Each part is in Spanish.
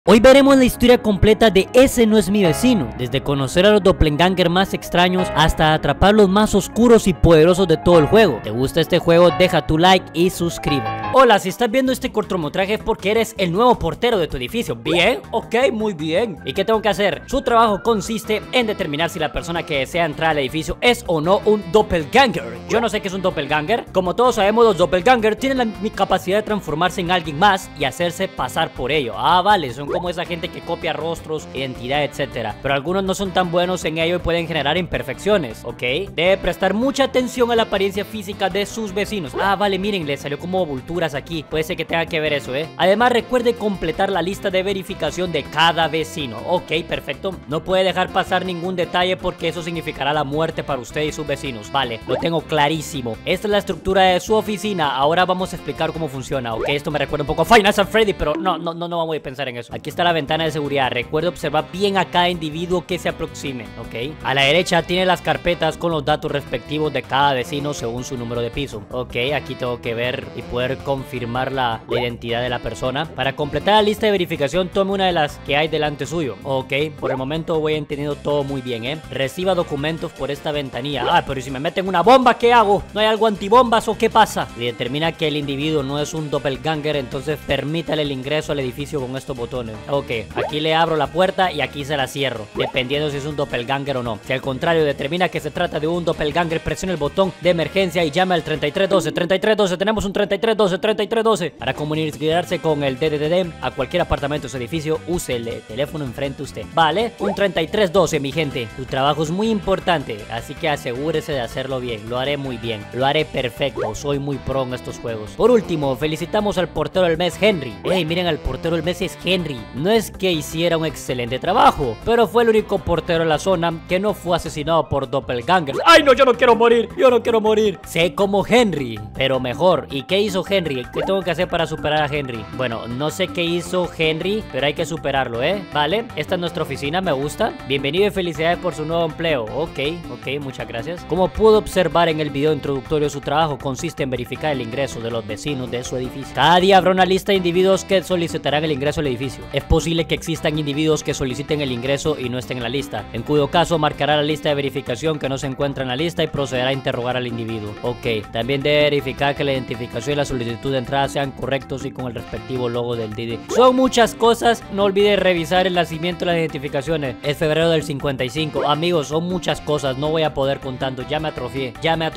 Hoy veremos la historia completa de Ese no es mi vecino, desde conocer a los doppelganger más extraños hasta atrapar los más oscuros y poderosos de todo el juego. ¿Te gusta este juego? Deja tu like y suscríbete. Hola, si estás viendo este cortometraje es porque eres el nuevo portero de tu edificio. Bien, ok, muy bien. ¿Y qué tengo que hacer? Su trabajo consiste en determinar si la persona que desea entrar al edificio es o no un doppelganger. Yo no sé qué es un doppelganger. Como todos sabemos, los doppelganger tienen la capacidad de transformarse en alguien más y hacerse pasar por ello. Ah, vale, son como esa gente que copia rostros, identidad, etcétera. Pero algunos no son tan buenos en ello y pueden generar imperfecciones, ¿ok? Debe prestar mucha atención a la apariencia física de sus vecinos. Ah, vale, miren, le salió como volturas aquí. Puede ser que tenga que ver eso, ¿eh? Además, recuerde completar la lista de verificación de cada vecino. Ok, perfecto. No puede dejar pasar ningún detalle porque eso significará la muerte para usted y sus vecinos. Vale, lo tengo clarísimo. Esta es la estructura de su oficina. Ahora vamos a explicar cómo funciona, ¿ok? Esto me recuerda un poco a Five Nights at Freddy, pero no vamos a pensar en eso. Aquí está la ventana de seguridad. Recuerde observar bien a cada individuo que se aproxime, ¿ok? A la derecha tiene las carpetas con los datos respectivos de cada vecino según su número de piso. Ok, aquí tengo que ver y poder confirmar la identidad de la persona. Para completar la lista de verificación, tome una de las que hay delante suyo. Ok, por el momento voy entendiendo todo muy bien, ¿eh? Reciba documentos por esta ventanilla. Ah, pero si me meten una bomba, ¿qué hago? ¿No hay algo antibombas o qué pasa? Si determina que el individuo no es un doppelganger, entonces permítale el ingreso al edificio con estos botones. Ok, aquí le abro la puerta y aquí se la cierro, dependiendo si es un doppelganger o no. Si al contrario determina que se trata de un doppelganger, presione el botón de emergencia y llame al 3312. 3312, tenemos un 3312, 3312. Para comunicarse con el DDD a cualquier apartamento de su edificio, use el teléfono enfrente de usted. Vale, un 3312, mi gente. Tu trabajo es muy importante, así que asegúrese de hacerlo bien. Lo haré muy bien, lo haré perfecto. Soy muy pro en estos juegos. Por último, felicitamos al portero del mes, Henry. Hey, miren, al portero del mes es Henry. No es que hiciera un excelente trabajo, pero fue el único portero en la zona que no fue asesinado por doppelgangers. ¡Ay, no! Yo no quiero morir. Yo no quiero morir. Sé como Henry, pero mejor. ¿Y qué hizo Henry? ¿Qué tengo que hacer para superar a Henry? Bueno, no sé qué hizo Henry, pero hay que superarlo, ¿eh? Vale, esta es nuestra oficina, me gusta. Bienvenido y felicidades por su nuevo empleo. Ok, muchas gracias. Como pudo observar en el video introductorio, su trabajo consiste en verificar el ingreso de los vecinos de su edificio. Cada día habrá una lista de individuos que solicitarán el ingreso al edificio. Es posible que existan individuos que soliciten el ingreso y no estén en la lista, en cuyo caso marcará la lista de verificación que no se encuentra en la lista y procederá a interrogar al individuo. Ok, también debe verificar que la identificación y la solicitud de entrada sean correctos y con el respectivo logo del DD. Son muchas cosas, no olvide revisar el nacimiento de las identificaciones. Es febrero del 55. Amigos, son muchas cosas, no voy a poder contando. Ya me atrofié,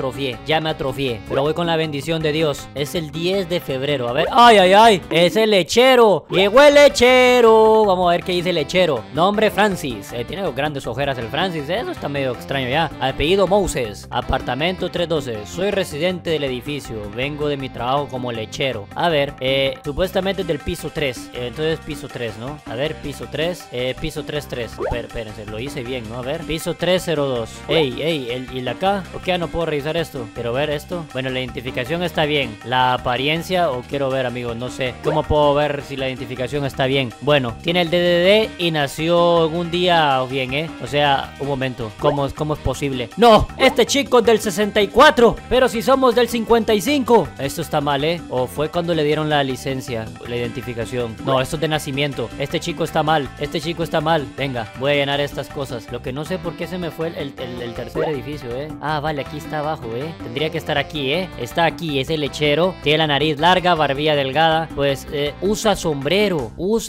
pero voy con la bendición de Dios. Es el 10 de febrero, a ver. ¡Ay! Es el lechero. Llegó el lechero. Vamos a ver qué dice el lechero. Nombre Francis. Tiene grandes ojeras el Francis. Eso está medio extraño ya. Apellido Moses. Apartamento 312. Soy residente del edificio. Vengo de mi trabajo como lechero. A ver, supuestamente es del piso 3. Entonces piso 3, ¿no? A ver, piso 3. Piso 33. Espérense, lo hice bien, ¿no? A ver, piso 302. Ey, ¿y la acá? ¿Por qué ya no puedo revisar esto? Quiero ver esto. Bueno, la identificación está bien. La apariencia, o quiero ver, amigos, no sé. ¿Cómo puedo ver si la identificación está bien? Bueno, tiene el DDD y nació en un día bien, ¿eh? O sea, un momento. ¿Cómo es posible? ¡No! Este chico es del 64. Pero si somos del 55. Esto está mal, ¿eh? O fue cuando le dieron la licencia, la identificación. No, esto es de nacimiento. Este chico está mal. Venga, voy a llenar estas cosas. Lo que no sé por qué se me fue el tercer edificio, ¿eh? Ah, vale, aquí está abajo, ¿eh? Tendría que estar aquí, ¿eh? Está aquí, es el lechero. Tiene la nariz larga, barbilla delgada. Pues, usa sombrero.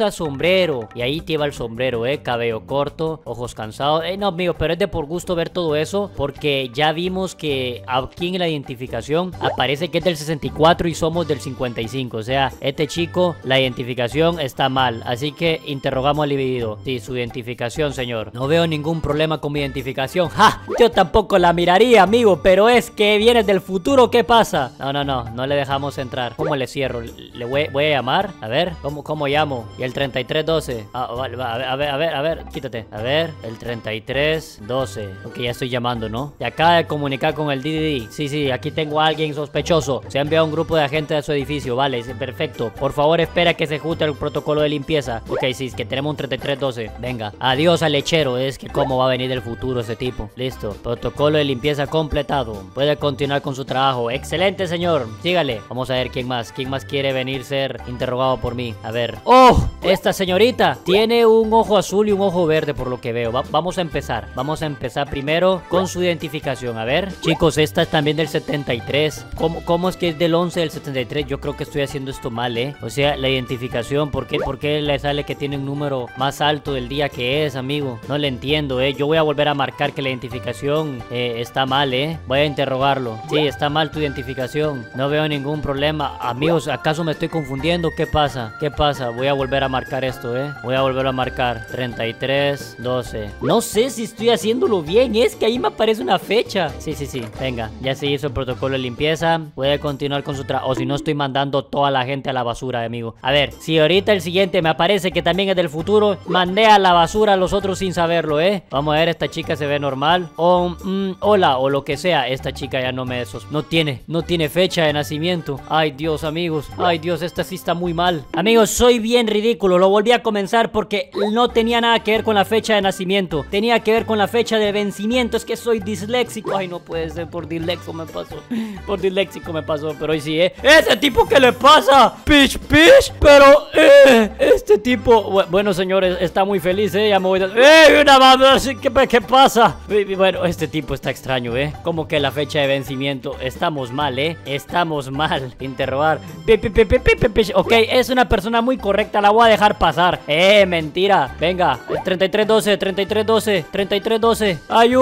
Y ahí lleva el sombrero, ¿eh? Cabello corto, ojos cansados. No, amigo, pero es de por gusto ver todo eso, porque ya vimos que aquí en la identificación aparece que es del 64 y somos del 55. O sea, este chico, la identificación está mal. Así que interrogamos al individuo. Sí, su identificación, señor. No veo ningún problema con mi identificación. ¡Ja! Yo tampoco la miraría, amigo, pero es que vienes del futuro. ¿Qué pasa? No le dejamos entrar. ¿Cómo le cierro? Le voy a llamar. A ver, ¿cómo llamo? Y el 3312. Vale, a ver, quítate. A ver, el 3312. Ok, ya estoy llamando, ¿no? Y acaba de comunicar con el DDD. Sí, aquí tengo a alguien sospechoso. Se ha enviado un grupo de agentes a su edificio. Vale, perfecto. Por favor, espera que se ejecute el protocolo de limpieza. Ok, sí, es que tenemos un 3312. Venga, adiós al lechero. Es que cómo va a venir del futuro ese tipo. Listo, protocolo de limpieza completado. Puede continuar con su trabajo. Excelente, señor. Sígale. Vamos a ver quién más quiere venir ser interrogado por mí. A ver. ¡Oh! esta señorita tiene un ojo azul y un ojo verde por lo que veo. Vamos a empezar. Vamos a empezar primero con su identificación. A ver, chicos, esta es también del 73. ¿Cómo es que es del 11 del 73? Yo creo que estoy haciendo esto mal, O sea, la identificación, ¿por qué le sale que tiene un número más alto del día que es, amigo? No le entiendo, Yo voy a volver a marcar que la identificación está mal, Voy a interrogarlo. Sí, está mal tu identificación. No veo ningún problema. Amigos, ¿acaso me estoy confundiendo? ¿Qué pasa? ¿Qué pasa? Voy a volver a marcar esto, Voy a volver a marcar 3312. No sé si estoy haciéndolo bien. Es que ahí me aparece una fecha. Sí. Venga, ya se hizo el protocolo de limpieza. Puede continuar con su trabajo. O si no, estoy mandando toda la gente a la basura, amigo. A ver, si ahorita el siguiente me aparece que también es del futuro, mandé a la basura a los otros sin saberlo, Vamos a ver, esta chica se ve normal. Hola, o lo que sea. Esta chica ya no tiene fecha de nacimiento. Ay, Dios, amigos. Ay, Dios, esta sí está muy mal. Amigos, soy bien ridículo. Lo volví a comenzar porque no tenía nada que ver con la fecha de nacimiento. Tenía que ver con la fecha de vencimiento. Es que soy disléxico. Ay, no puede ser. Por disléxico me pasó. Por disléxico me pasó. Pero hoy sí, ¿Ese tipo qué le pasa? Pish. Pero, este tipo... Bueno, señores, está muy feliz, Ya me voy a... una más. ¿Qué pasa? Bueno, este tipo está extraño, Como que la fecha de vencimiento. Estamos mal, Estamos mal. Interrogar. Ok, es una persona muy correcta. La voy a dejar pasar. Mentira. Venga. 3312.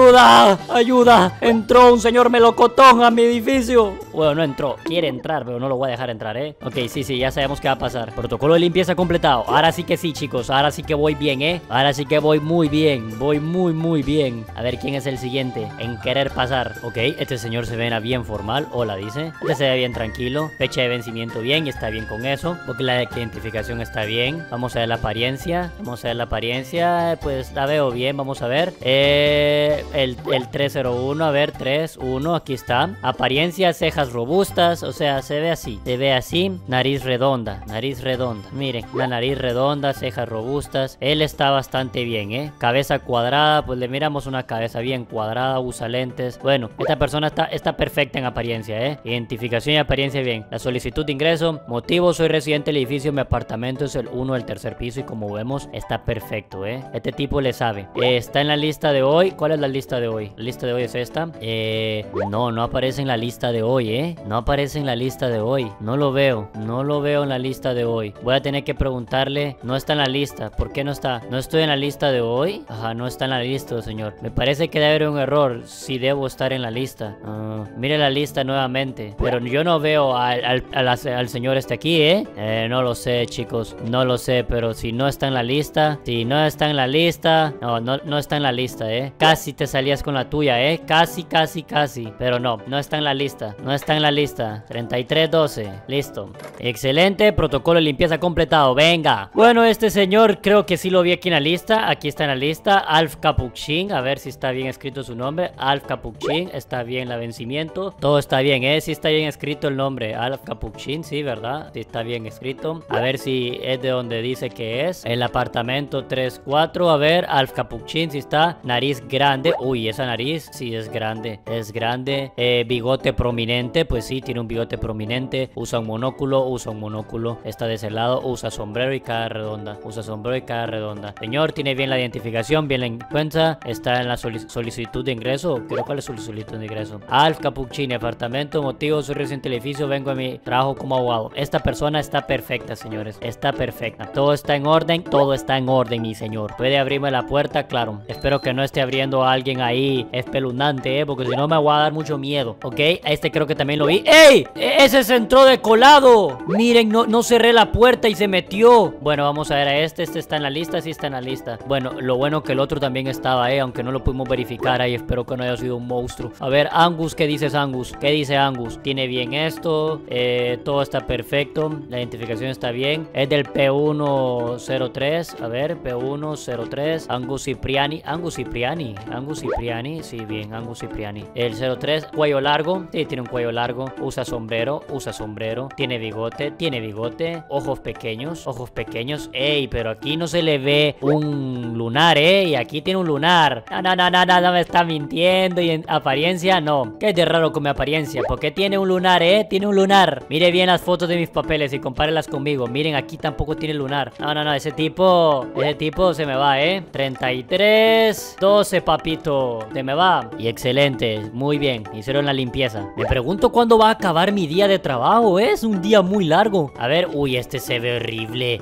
Ayuda. Entró un señor melocotón a mi edificio. Bueno, no entró. Quiere entrar, pero no lo voy a dejar entrar, Ok, sí, ya sabemos qué va a pasar. Protocolo de limpieza completado. Ahora sí que sí, chicos. Ahora sí que voy bien, Ahora sí que voy muy bien. Voy muy bien. A ver quién es el siguiente en querer pasar. Ok, este señor se ve bien formal. Hola, dice. Este se ve bien tranquilo. Fecha de vencimiento bien. Y está bien con eso. Porque la identificación está bien. Vamos a ver la apariencia. Pues la veo bien. Vamos a ver. El 301. A ver, 31. Aquí está. Apariencia, cejas robustas. O sea, se ve así. Nariz redonda. Miren, la nariz redonda, cejas robustas. Él está bastante bien, Cabeza cuadrada. Pues le miramos una cabeza bien cuadrada. Usa lentes. Bueno, esta persona está perfecta en apariencia, Identificación y apariencia bien. La solicitud de ingreso. Motivo: soy residente del edificio. Mi apartamento es el 1 del tercer piso. Y como vemos, está perfecto, Este tipo le sabe. Está en la lista de hoy. ¿Cuál es la lista de hoy? La lista de hoy es esta. No aparece en la lista de hoy, No aparece en la lista de hoy. No lo veo en la lista de hoy. Voy a tener que preguntarle. No está en la lista. ¿Por qué no está? No estoy en la lista de hoy. Ajá, no está en la lista, señor. Me parece que debe haber un error. Si debo estar en la lista. Mire la lista nuevamente. Pero yo no veo al señor este aquí, no lo sé, chicos. No lo sé, pero si no está en la lista. Si no está en la lista. No está en la lista, Casi te salías con la tuya, Casi. Pero no está en la lista. 3312. Listo. Excelente. Protocolo de limpieza completado. Venga. Bueno, este señor creo que sí lo vi aquí en la lista. Aquí está en la lista. Alf Capuchin. A ver si está bien escrito su nombre. Alf Capuchin. Está bien la vencimiento. Todo está bien, Sí está bien escrito el nombre. Alf Capuchin, sí, ¿verdad? Sí está bien escrito. A ver si es de donde dice que es. El apartamento 34. A ver, Alf Capuchin, si está. Nariz grande. Uy, esa nariz sí es grande. Bigote prominente. Pues sí, tiene un bigote prominente. Usa un monóculo. Está de ese lado. Usa sombrero y cara redonda. Señor, tiene bien la identificación, bien la cuenta. Está en la solicitud de ingreso. ¿Cuál es su solicitud de ingreso? Alf Capuccini, apartamento, motivo: soy residente del edificio, vengo a mi trabajo como abogado. Esta persona está perfecta, señores. Está perfecta. Todo está en orden, mi señor. ¿Puede abrirme la puerta? Claro. Espero que no esté abriendo a alguien ahí espeluznante, porque si no me va a dar mucho miedo. Ok, este creo que también lo vi. ¡Ey! Ese se entró de colado. Miren, no cerré la puerta y se metió. Bueno, vamos a ver a este. Este está en la lista, sí está en la lista. Bueno, lo bueno que el otro también estaba, aunque no lo pudimos verificar ahí. Espero que no haya sido un monstruo. A ver, Angus, ¿qué dices, Angus? ¿Qué dice Angus? Tiene bien esto. Todo está perfecto. La identificación está bien. Es del P103. A ver, P103. Angus Cipriani. Sí, bien, Angus Cipriani. El 03, cuello largo. Sí, tiene un cuello largo. Usa sombrero. Tiene bigote. Ojos pequeños. Ey, pero aquí no se le ve un lunar, y aquí tiene un lunar. No me está mintiendo. Y en apariencia, no. ¿Qué es de raro con mi apariencia? Porque tiene un lunar, tiene un lunar. Mire bien las fotos de mis papeles y compárelas conmigo. Miren, aquí tampoco tiene perfil lunar. No, ese tipo se me va, 33, 12, papito. Se me va. Y excelente, muy bien. Hicieron la limpieza. Me pregunto cuándo va a acabar mi día de trabajo, es un día muy largo. A ver, uy, este se ve horrible.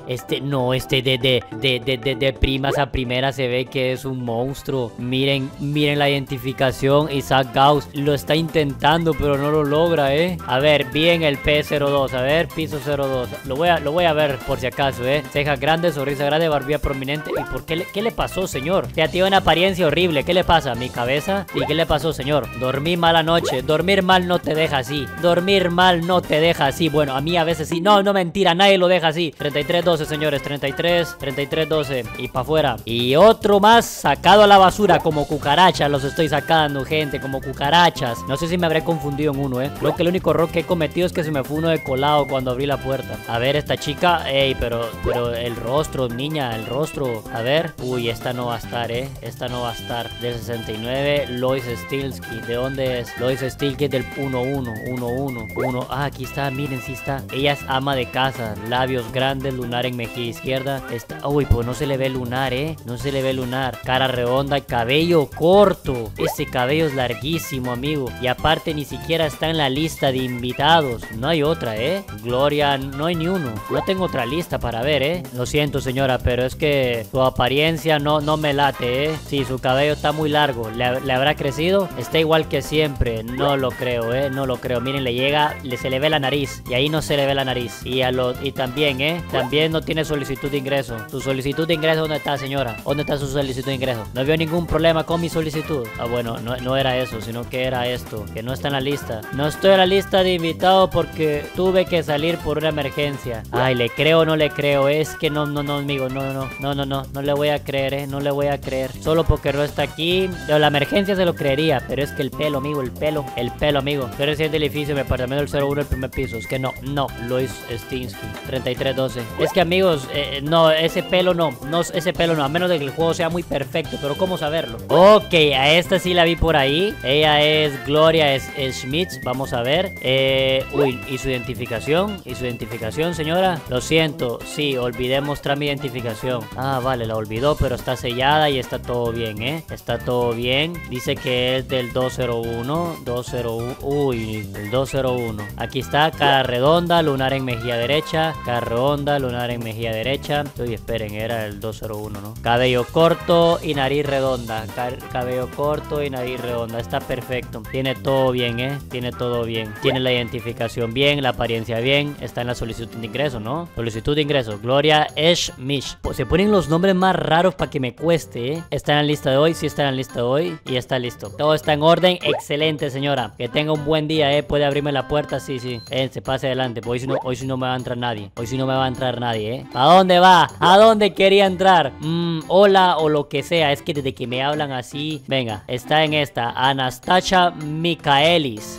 De primas a primera se ve que es un monstruo. Miren la identificación. Isaac Gauss lo está intentando, pero no lo logra, A ver, bien el P02. A ver, piso 02. Lo voy a ver por si acaso, Cejas grandes, sonrisa grande, barbilla prominente. ¿Y por qué le pasó, señor? Ya tiene una apariencia horrible. ¿Qué le pasa? ¿Mi cabeza? ¿Y qué le pasó, señor? Dormí mal anoche. Dormir mal no te deja así. Dormir mal no te deja así. Bueno, a mí a veces sí. No, mentira, nadie lo deja así. 33-12, señores. 33-12. Y para afuera. Y otro más sacado a la basura. Como cucarachas los estoy sacando, gente. Como cucarachas. No sé si me habré confundido en uno, Creo que el único error que he cometido es que se me fue uno de colado cuando abrí la puerta. A ver, esta chica. Ey, pero el rostro, niña, el rostro. A ver. Uy, esta no va a estar, Esta no va a estar. Del 69, Lois Stilsky. ¿De dónde es? Lois Stilsky del 11. Ah, aquí está, miren, sí está. Ella es ama de casa. Labios grandes, lunar en mejilla izquierda. Uy, pues no se le ve lunar, No se le ve lunar. Cara redonda y cabello corto. Ese cabello es larguísimo, amigo. Y aparte ni siquiera está en la lista de invitados. No hay otra, Gloria, no hay ni uno. No tengo otra lista para ver, Lo siento, señora, pero es que su apariencia no me late, Sí, su cabello está muy largo. ¿Le habrá crecido? Está igual que siempre. No lo creo, No lo creo. Miren, se le ve la nariz. Y ahí no se le ve la nariz. Y también, También no tiene solicitud de ingreso. Su solicitud de ingreso, ¿dónde está, señora? ¿Dónde está su solicitud de ingreso? No veo ningún problema con mi solicitud. Ah, bueno, no era eso, sino que era esto. Que no está en la lista. No estoy en la lista de invitados porque tuve que salir por una emergencia. Ay, ¿le creo o no le creo? Es que no, amigo. No le voy a creer, No le voy a creer. Solo porque no está aquí. La emergencia se lo creería. Pero es que el pelo, amigo, el pelo, amigo. Soy residente del edificio, mi apartamento del 01, el primer piso. Es que no, Lois Stinsky, 3312. Es que, amigos, no, ese pelo no, a menos de que el juego sea muy perfecto, pero ¿cómo saberlo? Ok, a esta sí la vi por ahí. Ella es Gloria Schmidt, vamos a ver. Uy, ¿y su identificación? Señora? Lo siento, sí, olvidé mostrar mi identificación. Ah, vale, la olvidó, pero está sellada y está todo bien, Está todo bien. Dice que es del 201. Uy, el 201. Aquí está, cara redonda, lunar en mejilla derecha. Cara redonda, lunar en mejilla derecha. Uy, esperen, era el 201, ¿no? Cabello corto y nariz redonda. Cabello corto y nariz redonda. Está perfecto. Tiene todo bien, Tiene todo bien. Tiene la identificación bien, la apariencia bien. Está en la solicitud de ingreso, ¿no? Solicitud de ingreso. Gloria Schmidt. Se ponen los nombres más raros para que me cueste, Está en la lista de hoy, sí está en la lista de hoy. Y está listo. Todo está en orden. Excelente, señora. Que tenga un buen día, Puede abrirme la puerta, sí. Se pase adelante. Pues hoy sí no me va a entrar nadie. ¿A dónde va? ¿A dónde quería entrar? Hola o lo que sea. Es que desde que me hablan así. Venga, está en esta. Anastasia Michaelis.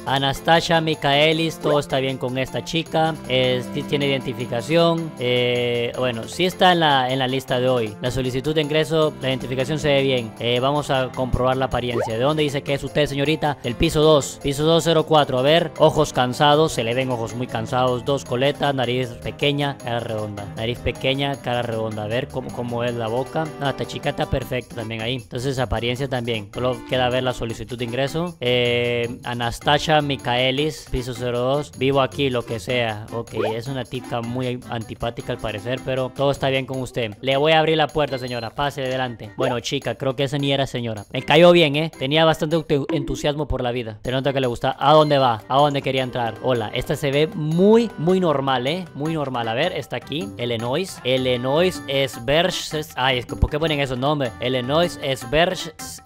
Todo está bien con esta chica. Tiene identificación. Bueno, sí está en la lista de hoy. La solicitud de ingreso, la identificación se ve bien. Vamos a comprobar la apariencia. ¿De dónde dice que es usted, señorita? El piso 2. Piso 204. A ver, ojos cansados. Se le ven ojos muy cansados. Dos coletas, nariz pequeña, cara redonda. Nariz pequeña, cara redonda. A ver cómo es la boca. No, esta chica está perfecta también ahí. Entonces, apariencia también. Solo queda ver la solicitud de ingreso. Anastasia Michaelis, piso 02. Vivo aquí, lo que sea. Ok, es una tipa muy antipática al parecer, pero todo está bien con usted. Le voy a abrir la puerta, señora. Pase adelante. Bueno, chica, creo que esa ni era señora. Me cayó bien, Tenía bastante entusiasmo por la vida. Se nota que le gusta. ¿A dónde va? ¿A dónde quería entrar? Hola, esta se ve muy normal, Muy normal. A ver, está aquí. Illinois Esberg. Ay, ¿por qué ponen esos nombres? Illinois Esberg.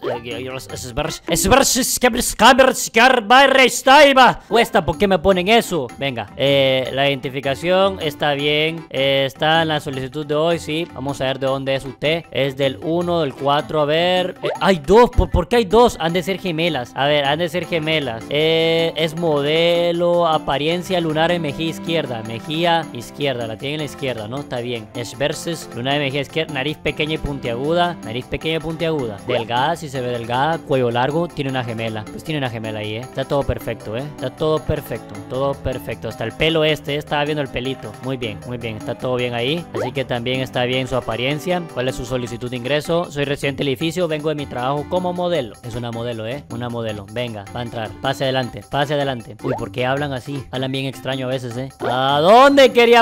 Cuesta, ¿por qué me ponen eso? Venga, la identificación está bien. Está en la solicitud de hoy, sí. Vamos a ver de dónde es usted. Es del 1, del 4. A ver. Hay dos. ¿Por qué hay dos? Han de ser gemelas. A ver, han de ser gemelas. Es modelo. Apariencia lunar en mejilla izquierda. Mejilla izquierda. La tiene en la izquierda, ¿no? Está bien. Es versus lunar en mejilla izquierda. Nariz pequeña y puntiaguda. Delgada, si se ve delgada. Cuello largo. Tiene una gemela. Pues tiene una gemela ahí, Está todo perfecto, Está todo perfecto. Hasta el pelo estaba viendo el pelito. Muy bien. Está todo bien ahí. Así que también está bien su apariencia. ¿Cuál es su solicitud de ingreso? Soy residente del edificio, vengo de mi trabajo como modelo. Es una modelo, una modelo. Venga, va a entrar. Pase adelante, pase adelante. Uy, ¿por qué hablan así? Hablan bien extraño a veces, ¿A dónde quería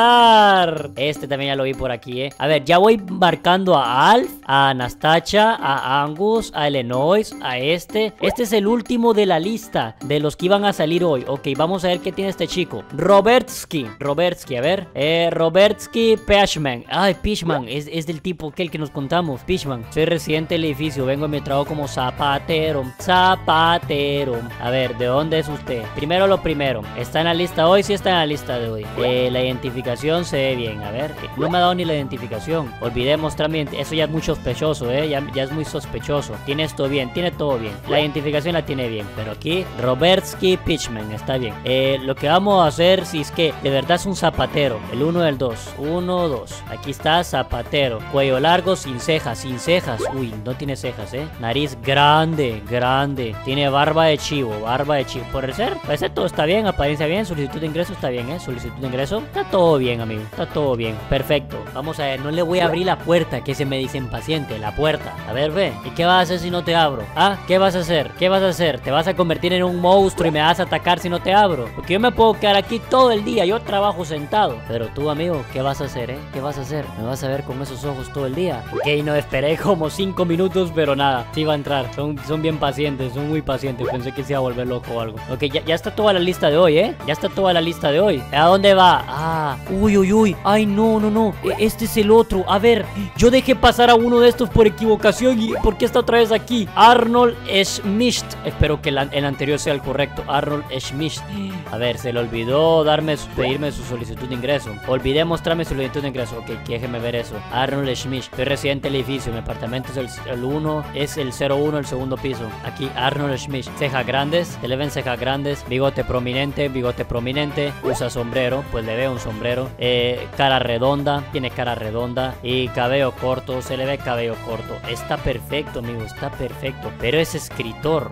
pasar? Este también ya lo vi por aquí, A ver, ya voy marcando a Alf, a Anastasia, a Angus, a Illinois, a este. Este es el último de la lista de los que iban a salir hoy. Ok, vamos a ver qué tiene este chico. Robertsky, a ver. Robertsky Peachman. Ay, Peachman, es del tipo que el que nos contamos. Peachman, soy residente del edificio, vengo en mi trabajo como zapatero. Zapatero. A ver, ¿de dónde es usted? Primero lo primero. ¿Está en la lista hoy? Sí está en la lista de hoy. La identificación se ve bien. A ver, no me ha dado ni la identificación. Olvidé mostrarme. Eso ya es muy sospechoso, ya es muy sospechoso. Tiene esto bien, tiene todo bien. La identificación la tiene bien. Pero aquí, Robertsky Peachman, está bien. Lo que vamos a hacer, si es que de verdad es un zapatero. El 1 del 2. 1, 2. Aquí está, zapatero. Cuello largo, sin cejas, sin cejas. Uy, no tiene cejas, Nariz grande, grande. Tiene barba de chivo, barba de chivo. Por ser, parece todo está bien, apariencia bien. Solicitud de ingreso está bien, Solicitud de ingreso. Está todo bien, amigo. Está todo bien. Perfecto. Vamos a ver, no le voy a abrir la puerta, que se me dice impaciente. La puerta. A ver, ve. ¿Y qué vas a hacer si no te abro? ¿Ah? ¿Qué vas a hacer? ¿Qué vas a hacer? ¿Te vas a convertir en un monstruo y me vas a atacar si no te abro? Porque yo me puedo quedar aquí todo el día. Yo trabajo sentado. Pero tú, amigo, ¿qué vas a hacer, ¿Qué vas a hacer? ¿Me vas a ver con esos ojos todo el día? Ok, no, esperé como 5 minutos, pero nada. Sí va a entrar. Son bien pacientes, son muy pacientes. Pensé que se iba a volver loco o algo. Ok, ya está toda la lista de hoy, Ya está toda la lista de hoy. ¿A dónde va? Ah, uy. Ay, no. Este es el otro. A ver, yo dejé pasar a uno de estos por equivocación. ¿Y por qué está otra vez aquí? Arnold Schmidt. Espero que el anterior sea el correcto. Arnold Schmidt. A ver, se le olvidó pedirme su solicitud de ingreso. Olvidé mostrarme su solicitud de ingreso. Ok, déjeme ver eso. Arnold Schmidt. Soy residente del edificio. Mi apartamento es el 1. Es el 01, el segundo piso. Aquí, Arnold Schmidt. Cejas grandes. Se le ven cejas grandes. Bigote prominente. Usa sombrero. Pues le veo un sombrero. Cara redonda. Tiene cara redonda. Y cabello corto. Se le ve cabello corto. Está perfecto, amigo. Está perfecto. Pero es escritor.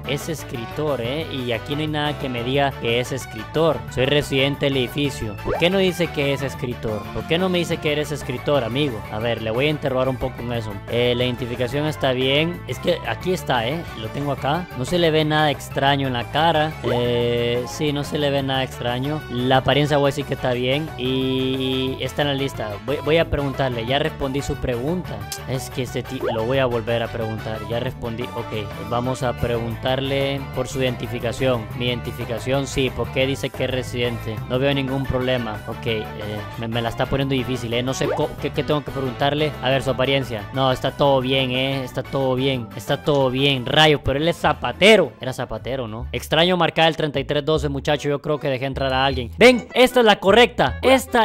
Y aquí no hay nada que me diga que es escritor. Soy residente del edificio. ¿Por qué no dice que es escritor? ¿Por qué no me dice que eres escritor, amigo? A ver, le voy a interrogar un poco en eso. La identificación está bien. Es que aquí está, lo tengo acá. No se le ve nada extraño en la cara. Sí, no se le ve nada extraño. La apariencia voy a decir que está bien. Y está en la lista. Voy a preguntarle. Ya respondí su pregunta. Es que este tipo lo voy a volver a preguntar. Ya respondí. Ok, vamos a preguntarle por su identificación. Mi identificación, sí. ¿Por qué dice que es residente? No veo ningún problema. Ok, me la está poniendo difícil, No sé qué tengo que preguntarle. A ver, su apariencia. No, está todo bien, Está todo bien. Rayos, pero él es zapatero. Era zapatero, ¿no? Extraño marcar el 3312, muchacho. Yo creo que dejé entrar a alguien. Ven, esta es la correcta.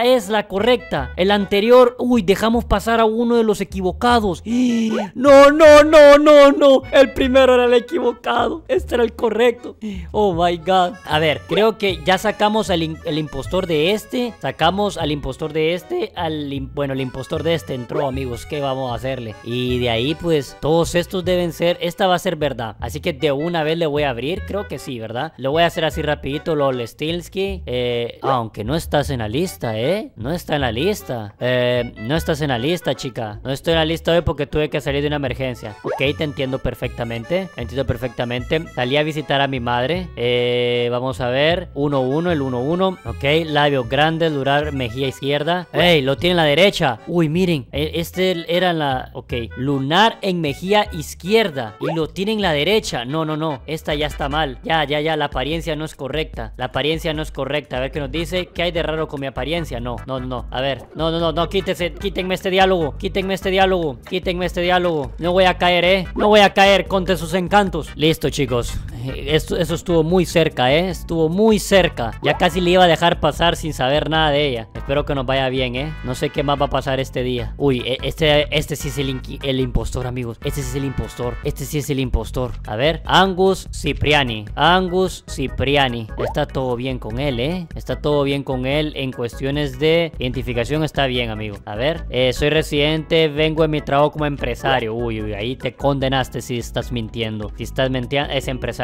El anterior, uy, dejamos pasar a uno de los equivocados. No. El primero era el equivocado. Este era el correcto. Oh my god. A ver, creo que ya sacamos el impostor de este. Bueno, el impostor de este entró, amigos. ¿Qué vamos a hacerle? Y de ahí, pues, todos estos deben ser. Esta va a ser verdad. Así que de una vez le voy a abrir. Creo que sí, ¿verdad? Lo voy a hacer así rapidito. Lol Stilsky. Aunque no estás en la lista, No está en la lista. No estás en la lista, chica. No estoy en la lista hoy porque tuve que salir de una emergencia. Ok, te entiendo perfectamente. Salí a visitar a mi madre. Vamos a ver. 1-1, el 1-1. Ok, labios grandes, lunar mejilla izquierda. ¡Ey! Lo tiene en la derecha. Uy, miren. Este era la... Ok, lunar en mejilla izquierda. Y lo tiene en la derecha. No. Esta ya está mal. Ya. La apariencia no es correcta. A ver qué nos dice. ¿Qué hay de raro con mi apariencia? No. A ver. No. Quítenme este diálogo. No voy a caer, No voy a caer contra sus encantos. Listo, chicos. Eso estuvo muy cerca, Estuvo muy cerca. Ya casi le iba a dejar pasar sin saber nada de ella. Espero que nos vaya bien, No sé qué más va a pasar este día. Uy, este sí es el impostor, amigos. Este sí es el impostor. A ver, Angus Cipriani. Está todo bien con él, Está todo bien con él. En cuestiones de identificación está bien, amigo. A ver, soy residente, vengo en mi trabajo como empresario. Uy, ahí te condenaste si estás mintiendo. Si estás mintiendo, es empresario.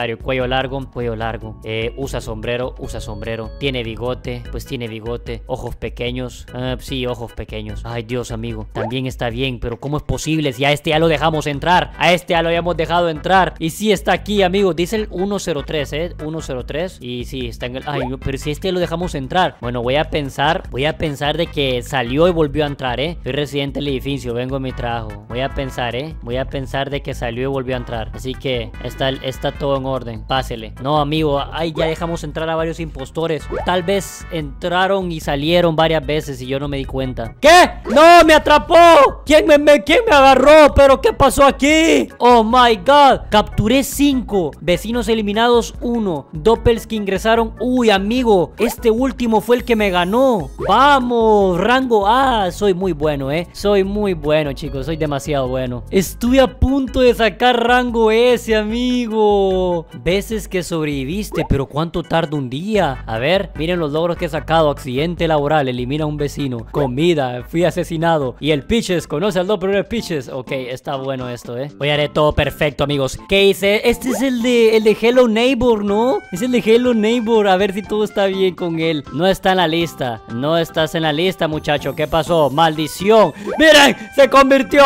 innecesario. Cuello largo, usa sombrero, tiene bigote, pues tiene bigote, ojos pequeños, sí, ojos pequeños. Ay, Dios, amigo, también está bien, pero ¿cómo es posible si a este ya lo dejamos entrar? A este ya lo habíamos dejado entrar, y sí está aquí, amigo, dice el 103, 103, y sí, está en el... Ay, no, pero si a este ya lo dejamos entrar. Bueno, voy a pensar de que salió y volvió a entrar, soy residente del edificio, vengo a mi trabajo. Voy a pensar, de que salió y volvió a entrar, así que está todo en orden, pásele. No, amigo, ay, ya dejamos entrar a varios impostores. Tal vez entraron y salieron varias veces y yo no me di cuenta. ¿Qué? ¡No! ¡Me atrapó! ¿Quién me agarró? ¿Pero qué pasó aquí? ¡Oh, my God! Capturé 5. Vecinos eliminados 1. Doppels que ingresaron. Uy, amigo, este último fue el que me ganó. ¡Vamos! Rango A. Soy muy bueno, Soy muy bueno, chicos. Soy demasiado bueno. Estuve a punto de sacar rango S, amigo. Veces que sobreviviste, pero ¿cuánto tarda un día? A ver, miren los logros que he sacado. Accidente laboral, elimina a un vecino. Comida, fui asesinado. Y el Peaches, conoce al doble Peaches. Ok, está bueno esto, Hoy haré todo perfecto, amigos. ¿Qué hice? Este es el de Hello Neighbor, ¿no? Es el de Hello Neighbor. A ver si todo está bien con él. No está en la lista. No estás en la lista, muchacho. ¿Qué pasó? ¡Maldición! ¡Miren! ¡Se convirtió!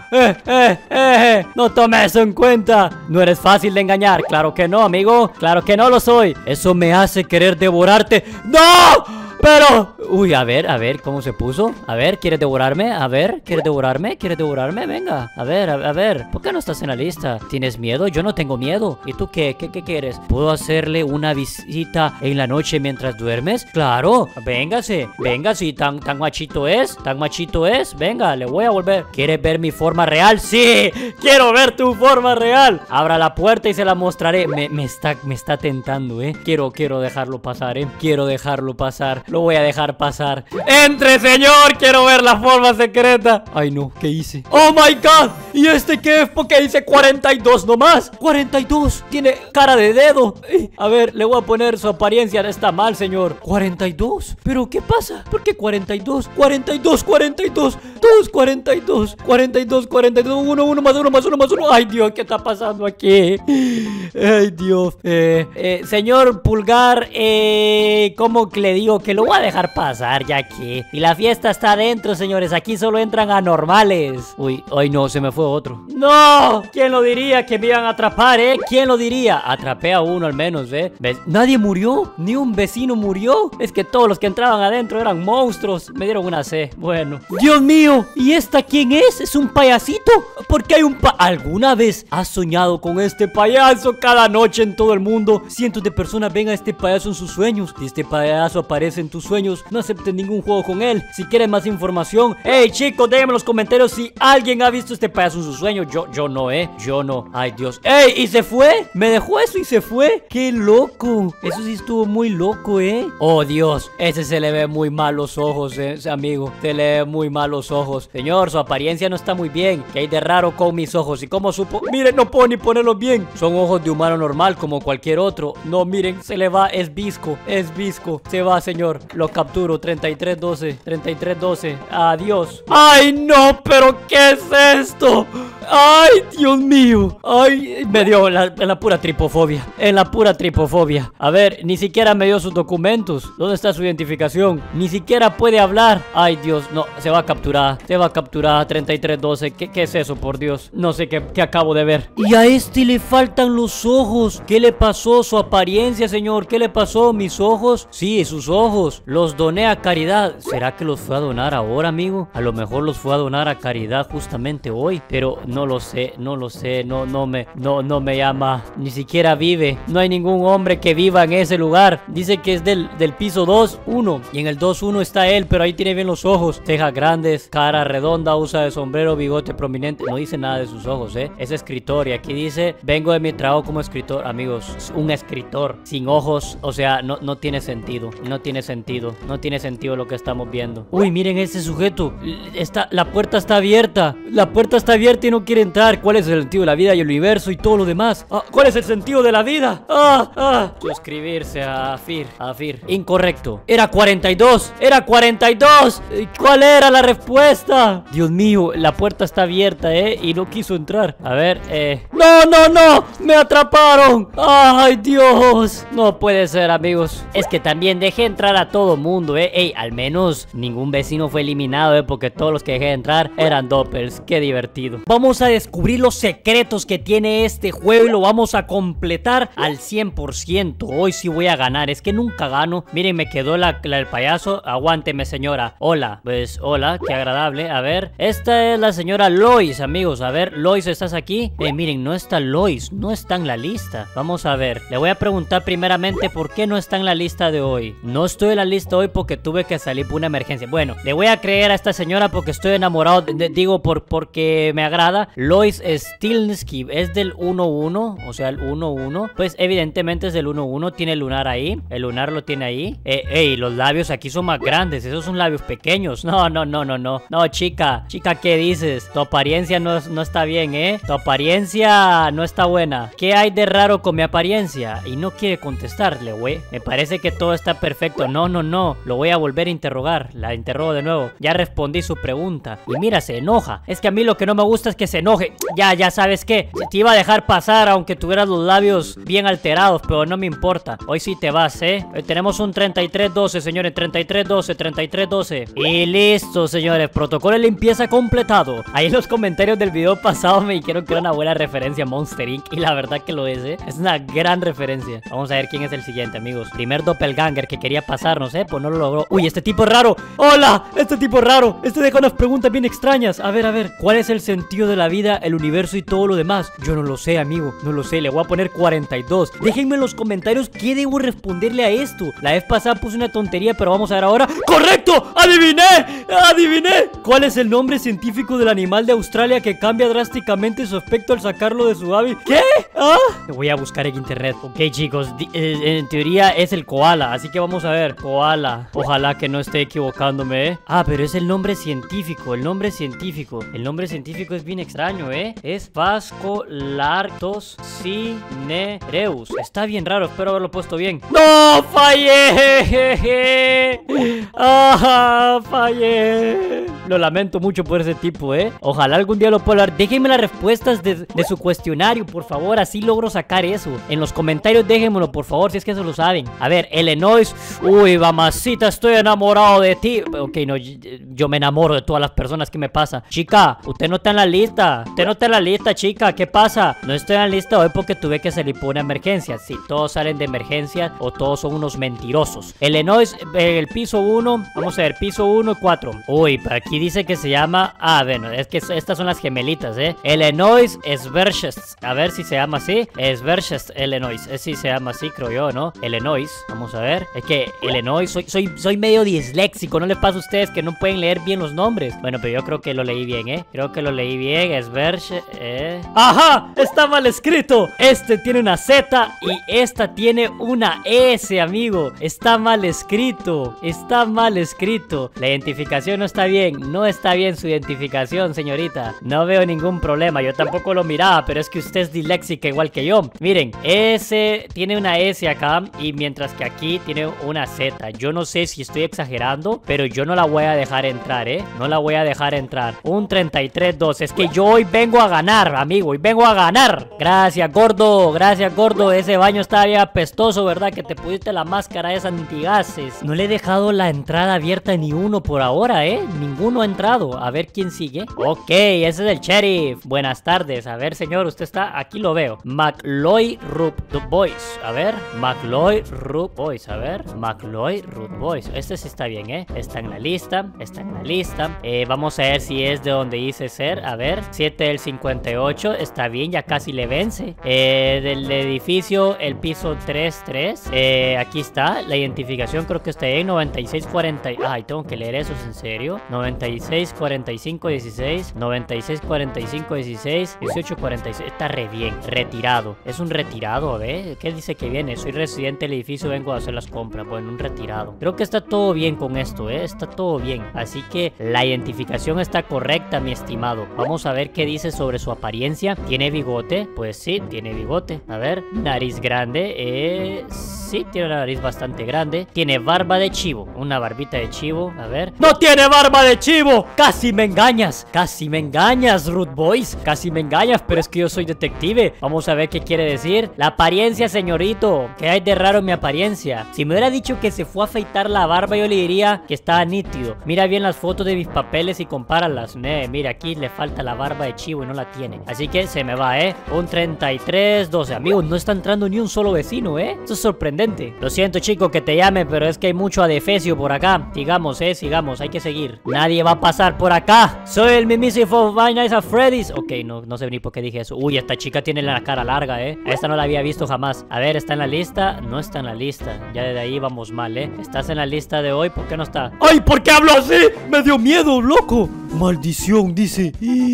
No tome eso en cuenta. No eres fácil de engañar. Claro que no, amigo. Claro que no lo soy. Eso me hace querer devorarte. ¡No! Pero... Uy, a ver, ¿cómo se puso? A ver, ¿quieres devorarme? A ver, ¿quieres devorarme? Venga, a ver, ¿por qué no estás en la lista? ¿Tienes miedo? Yo no tengo miedo. ¿Y tú qué quieres? ¿Puedo hacerle una visita en la noche mientras duermes? Claro, véngase, si tan machito es, venga, le voy a volver. ¿Quieres ver mi forma real? ¡Sí! ¡Quiero ver tu forma real! Abra la puerta y se la mostraré. Me está tentando, Quiero dejarlo pasar, Quiero dejarlo pasar. Lo voy a dejar pasar. ¡Entre, señor! ¡Quiero ver la forma secreta! Ay, no, ¿qué hice? ¡Oh, my God! ¿Y este qué es? Porque dice 42 nomás. 42. Tiene cara de dedo. A ver, le voy a poner su apariencia. Está mal, señor. 42. ¿Pero qué pasa? ¿Por qué 42? 42. 2, 42. 1 más 1. Ay, Dios, ¿qué está pasando aquí? Ay, Dios. Señor Pulgar, ¿cómo que le digo que lo voy a dejar pasar ya aquí? Y la fiesta está adentro, señores. Aquí solo entran anormales. Uy, ay, no, se me fue otro. ¡No! ¿Quién lo diría que me iban a atrapar, ¿Quién lo diría? Atrapé a uno al menos, ¿Ves? Nadie murió. Ni un vecino murió. Es que todos los que entraban adentro eran monstruos. Me dieron una C. Bueno. ¡Dios mío! ¿Y esta quién es? ¿Es un payasito? ¿Por qué hay un ¿Alguna vez has soñado con este payaso? Cada noche en todo el mundo cientos de personas ven a este payaso en sus sueños. Si este payaso aparece en tus sueños, no aceptes ningún juego con él. Si quieres más información, hey, chicos, déjenme en los comentarios si alguien ha visto este payaso en sus sueños. Yo no, yo no. Ay, Dios. ¡Ey! ¿Y se fue? Me dejó eso y se fue. ¡Qué loco! Eso sí estuvo muy loco, Oh, Dios. Ese se le ve muy mal los ojos, ese amigo. Se le ve muy mal los ojos. Señor, su apariencia no está muy bien. ¿Qué hay de raro con mis ojos? ¿Y cómo supo? Miren, no puedo ni ponerlos bien. Son ojos de humano normal como cualquier otro. No, miren, se le va. Es visco. Se va, señor. Lo capturo. 3312. Adiós. ¡Ay, no! ¿Pero qué es esto? ¡Ay, Dios mío! ¡Ay! Me dio en la pura tripofobia. A ver, ni siquiera me dio sus documentos. ¿Dónde está su identificación? Ni siquiera puede hablar. ¡Ay, Dios! No, se va a capturar. 3312. ¿Qué es eso, por Dios? No sé qué acabo de ver. Y a este le faltan los ojos. ¿Qué le pasó? Su apariencia, señor. ¿Qué le pasó? ¿Mis ojos? Sí, sus ojos. Los doné a caridad. ¿Será que los fue a donar ahora, amigo? A lo mejor los fue a donar a caridad justamente hoy. Pero no lo sé. No me llama. Ni siquiera vive. No hay ningún hombre que viva en ese lugar. Dice que es del piso 2-1. Y en el 2-1 está él, pero ahí tiene bien los ojos. Cejas grandes, cara redonda, usa de sombrero, bigote prominente. No dice nada de sus ojos, Es escritor. Y aquí dice, vengo de mi trabajo como escritor. Amigos, un escritor sin ojos, o sea, no tiene sentido. No tiene sentido lo que estamos viendo. Uy, miren ese sujeto. La puerta está abierta. Y no quiere entrar. ¿Cuál es el sentido de la vida y el universo y todo lo demás? ¿Cuál es el sentido de la vida? Suscribirse a Afir. Incorrecto. Era 42. ¿Cuál era la respuesta? Dios mío, la puerta está abierta, y no quiso entrar. A ver, ¡No, no, no! ¡Me atraparon! ¡Ay, Dios! No puede ser, amigos. Es que también dejé entrar a todo mundo, Ey, al menos ningún vecino fue eliminado, porque todos los que dejé entrar eran doppels. ¡Qué divertido! Vamos a descubrir los secretos que tiene este juego y lo vamos a completar al 100%. Hoy sí voy a ganar. Es que nunca gano. Miren, me quedó el payaso. Aguánteme, señora. Hola. Pues, hola. Qué agradable. A ver. Esta es la señora Lois, amigos. A ver, Lois, ¿estás aquí? Miren, no está Lois. No está en la lista. Vamos a ver. Le voy a preguntar primeramente por qué no está en la lista de hoy. No estoy en la lista hoy porque tuve que salir por una emergencia. Bueno, le voy a creer a esta señora porque estoy enamorado. Digo, porque me agrada. Lois Stilnsky es del 1-1. O sea, el 1-1. Pues evidentemente es del 1-1. Tiene el lunar ahí. El lunar lo tiene ahí. Ey, los labios aquí son más grandes. Esos son labios pequeños. No, no, no, no, no. No, chica. Chica, ¿qué dices? Tu apariencia no está bien, Tu apariencia no está buena. ¿Qué hay de raro con mi apariencia? Y no quiere contestarle, güey. Me parece que todo está perfecto. No, no, no. Lo voy a volver a interrogar. La interrogo de nuevo. Ya respondí su pregunta. Y mira, se enoja. Es que a mí lo que no me gusta es que se enoje. Ya sabes qué. Te iba a dejar pasar aunque tuvieras los labios bien alterados, pero no me importa. Hoy sí te vas, Hoy tenemos un 33-12, señores. 33-12, 33-12. Y listo, señores. Protocolo de limpieza completado. Ahí en los comentarios del video pasado me dijeron que era una buena referencia a Monster Inc. Y la verdad que lo es, Es una gran referencia. Vamos a ver quién es el siguiente, amigos. Primer doppelganger que quería pasarnos, pues no lo logró. Uy, este tipo es raro. ¡Hola! Este tipo es raro. Este deja unas preguntas bien extrañas. A ver. ¿Cuál es el sentido de la vida, el universo y todo lo demás? Yo no lo sé, amigo. No lo sé. Le voy a poner 42. Déjenme en los comentarios qué debo responderle a esto. La vez pasada puse una tontería, pero vamos a ver ahora. ¡Correcto! ¡Adiviné! ¡Adiviné! ¿Cuál es el nombre científico del animal de Australia que cambia drásticamente su aspecto al sacarlo de su hábitat? ¿Qué? Lo voy a buscar en internet. Ok, chicos. En teoría es el koala. Así que vamos a ver. Koala. Ojalá que no esté equivocándome, pero es el nombre científico. El nombre científico. El nombre científico es bien extraño, Es Phascolarctos cinereus. Está bien raro. Espero haberlo puesto bien. ¡No! ¡Fallé! ¡Fallé! Lo lamento mucho por ese tipo, Ojalá algún día lo pueda hablar. Déjenme las respuestas de su cuestionario, por favor. Así logro sacar eso. En los comentarios déjenmelo, por favor, si es que eso lo saben. A ver, Illinois. Uy, mamacita, estoy enamorado de ti. Ok, no, yo me enamoro de todas las personas. ¿Qué me pasa? Chica, usted no está en la lista. Usted no está en la lista, chica. ¿Qué pasa? No estoy en la lista hoy porque tuve que salir por una emergencia. Si todos salen de emergencia o todos son unos mentirosos. Illinois, el piso 1. Vamos a ver, piso 1 y 4. Uy, aquí dice que se llama... bueno, es que estas son las gemelitas, Illinois Sverches. A ver si se llama así. Sverches, Illinois. Sí se llama así, creo yo, ¿no? Illinois. Vamos a ver. Es que Illinois, soy medio disléxico. No les pasa a ustedes que no pueden leer bien los nombres. Bueno, pero yo creo que lo leí bien, Creo que lo leí bien. Sverches, ¡Ajá! Está mal escrito. Este tiene una Z y esta tiene una S, amigo. Está mal escrito. Está mal escrito. La identificación no está bien. No está bien su identificación, señorita. No veo ningún problema. Yo tampoco lo miraba, pero es que usted es disléxica igual que yo. Miren, S tiene una S acá y mientras que aquí tiene una Z. Yo no sé si estoy exagerando, pero yo no la voy a dejar entrar, No la voy a dejar entrar. Un 33-2. Es que yo hoy vengo a ganar, amigo. Hoy vengo a ganar. Gracias, gordo. Gracias, gordo. Ese baño estaba bien apestoso, ¿verdad? Que te pusiste la máscara esa antigases. No le he dejado la entrada abierta ni uno por ahora, Ninguno ha entrado. A ver quién sigue. Ok, ese es el sheriff. Buenas tardes. A ver, señor, usted está... Aquí lo veo. McLoy Root Boys. A ver. McLoy Root Boys. A ver. McLoy Root Boys. Este sí está bien, Está en la lista. Está en la lista. Vamos a ver si es de donde dice ser. A ver. 7 del 58. Está bien, ya casi le vence. Del edificio, el piso 3-3. Aquí está. La identificación creo que está ahí. 9640. Ay, tengo que leer eso, ¿es en serio? 964516. 964516. 1846. Está re bien. Retirado. Es un retirado, ¿Qué dice que viene? Soy residente del edificio, vengo a hacer las compras. Bueno, un retirado. Creo que está todo bien con esto, Está todo bien. Así que la identificación está correcta, mi estimado. Vamos a ver qué dice sobre su apariencia. ¿Tiene bigote? Pues sí, tiene bigote. A ver. Nariz grande. Sí, tiene una nariz bastante grande. Tiene barba de chivo. Una barbita de chivo. A ver. ¡No tiene barba de chivo! ¡Casi me engañas! ¡Casi me engañas, Root Boys! ¡Casi me engañas! Pero es es que yo soy detective. Vamos a ver qué quiere decir. La apariencia, señorito. ¿Qué hay de raro en mi apariencia? Si me hubiera dicho que se fue a afeitar la barba, yo le diría que estaba nítido. Mira bien las fotos de mis papeles y compáralas. Mira, aquí le falta la barba de chivo y no la tiene. Así que se me va, un 33-12. Amigos, no está entrando ni un solo vecino, Esto es sorprendente. Lo siento, chico, que te llame, pero es que hay mucho adefesio por acá. Sigamos, sigamos. Hay que seguir. Nadie va a pasar por acá. Soy el mismísimo Five Nights at Freddy's. Ok, no sé ni por qué dije eso. Uy, esta chica tiene la cara larga, Esta no la había visto jamás. A ver, ¿está en la lista? No está en la lista. Ya desde ahí vamos mal, ¿Estás en la lista de hoy? ¿Por qué no está? ¡Ay! ¿Por qué hablo así? Me dio miedo, loco. Maldición, dice.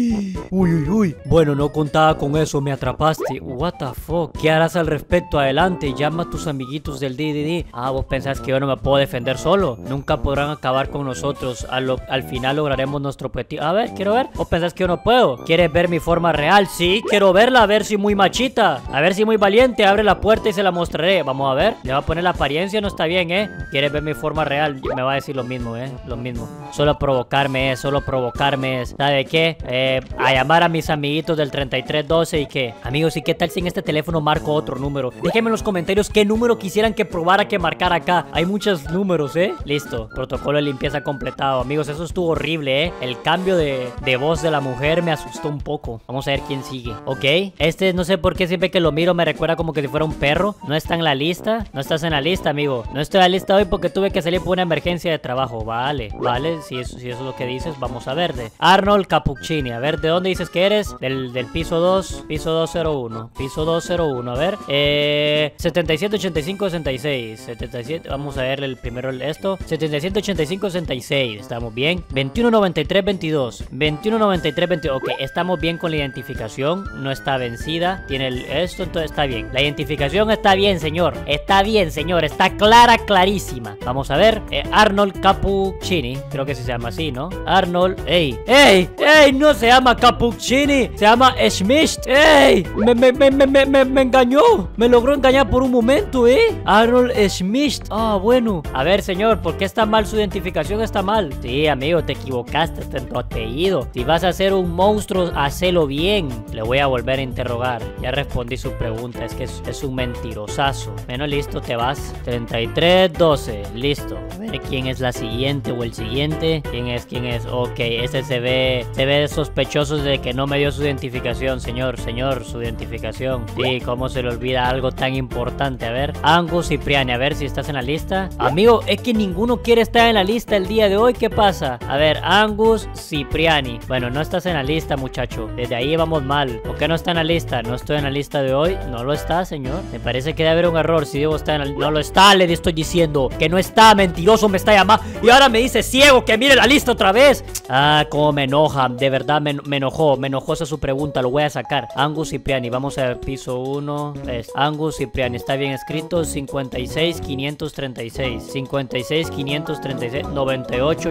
Uy. Bueno, no contaba con eso. Me atrapaste. What the fuck. ¿Qué harás al respecto? Adelante. Llama a tus amiguitos del DDD. Ah, vos pensás que yo no me puedo defender solo. Nunca podrán acabar con nosotros. Al final lograremos nuestro objetivo. A ver, quiero ver. ¿Vos pensás que yo no puedo? ¿Quieres ver mi forma real? Sí, quiero verla. A ver si muy machita. A ver si muy valiente. Abre la puerta y se la mostraré. Vamos a ver. Le va a poner la apariencia. No está bien, ¿Quieres ver mi forma real? Me va a decir lo mismo, Lo mismo. Solo provocarme, solo provocarme. ¿Sabe qué? A llamar a mis amiguitos del 3312 y qué. Amigos, ¿y qué tal si en este teléfono marco otro número? Déjenme en los comentarios qué número quisieran que probara que marcar acá. Hay muchos números, Listo. Protocolo de limpieza completado. Amigos, eso estuvo horrible, El cambio de voz de la mujer me asustó un poco. Vamos a ver quién sigue. Ok. Este no sé por qué siempre que lo miro me recuerda como que si fuera un perro. No está en la lista. No estás en la lista, amigo. No estoy en la lista hoy porque tuve que salir por una emergencia de trabajo. Vale. Si eso es lo que dices, vamos a ver. Arnold Cappuccini. A ver, ¿de dónde dices que eres? Del piso 2. Piso 201. Piso 201. A ver. 77, 85, 66. 77. Vamos a ver el primero esto. 77, 85, 66. Estamos bien. 21, 93, 22. 21, 93, 22. Ok, estamos bien con la identificación. No está vencida. Tiene esto, entonces está bien. La identificación está bien, señor. Está bien, señor. Está clara, clarísima. Vamos a ver. Arnold Cappuccini. Creo que se llama así, ¿no? Arnold. ¡Ey! No se llama Cappuccini. Se llama Schmidt. ¡Ey! Me engañó. Me logró engañar por un momento, Arnold Schmidt. Ah, bueno. A ver, señor, ¿por qué está mal su identificación? Está mal. Sí, amigo, te equivocaste en tu apellido. Si vas a ser un monstruo, hacelo bien. Le voy a volver a interrogar. Ya respondí su pregunta. Es que es un mentirosazo. Bueno, listo, te vas. 3312. Listo. A ver quién es la siguiente o el siguiente. ¿Quién es? Ok, ese se ve sospechoso de que no me dio su identificación, señor, su identificación. Sí, cómo se le olvida algo tan importante. A ver, Angus Cipriani, a ver si estás en la lista. Amigo, es que ninguno quiere estar en la lista el día de hoy. ¿Qué pasa? A ver, Angus Cipriani. Bueno, no estás en la lista, muchacho. Desde ahí vamos mal. ¿Por qué no está en la lista? No estoy en la lista de hoy. No lo está, señor. Me parece que debe haber un error. Si debo estar en la... No lo está, le estoy diciendo. Que no está, mentiroso me está llamando. Y ahora me dice ciego que mire la lista otra vez. Ah, cómo me enoja. De verdad me enojó. Me enojó esa su pregunta. Lo voy a sacar. Angus Cipriani. Vamos a ver. Piso 1. Angus Cipriani. Está bien escrito. 56 536. 56 536. 98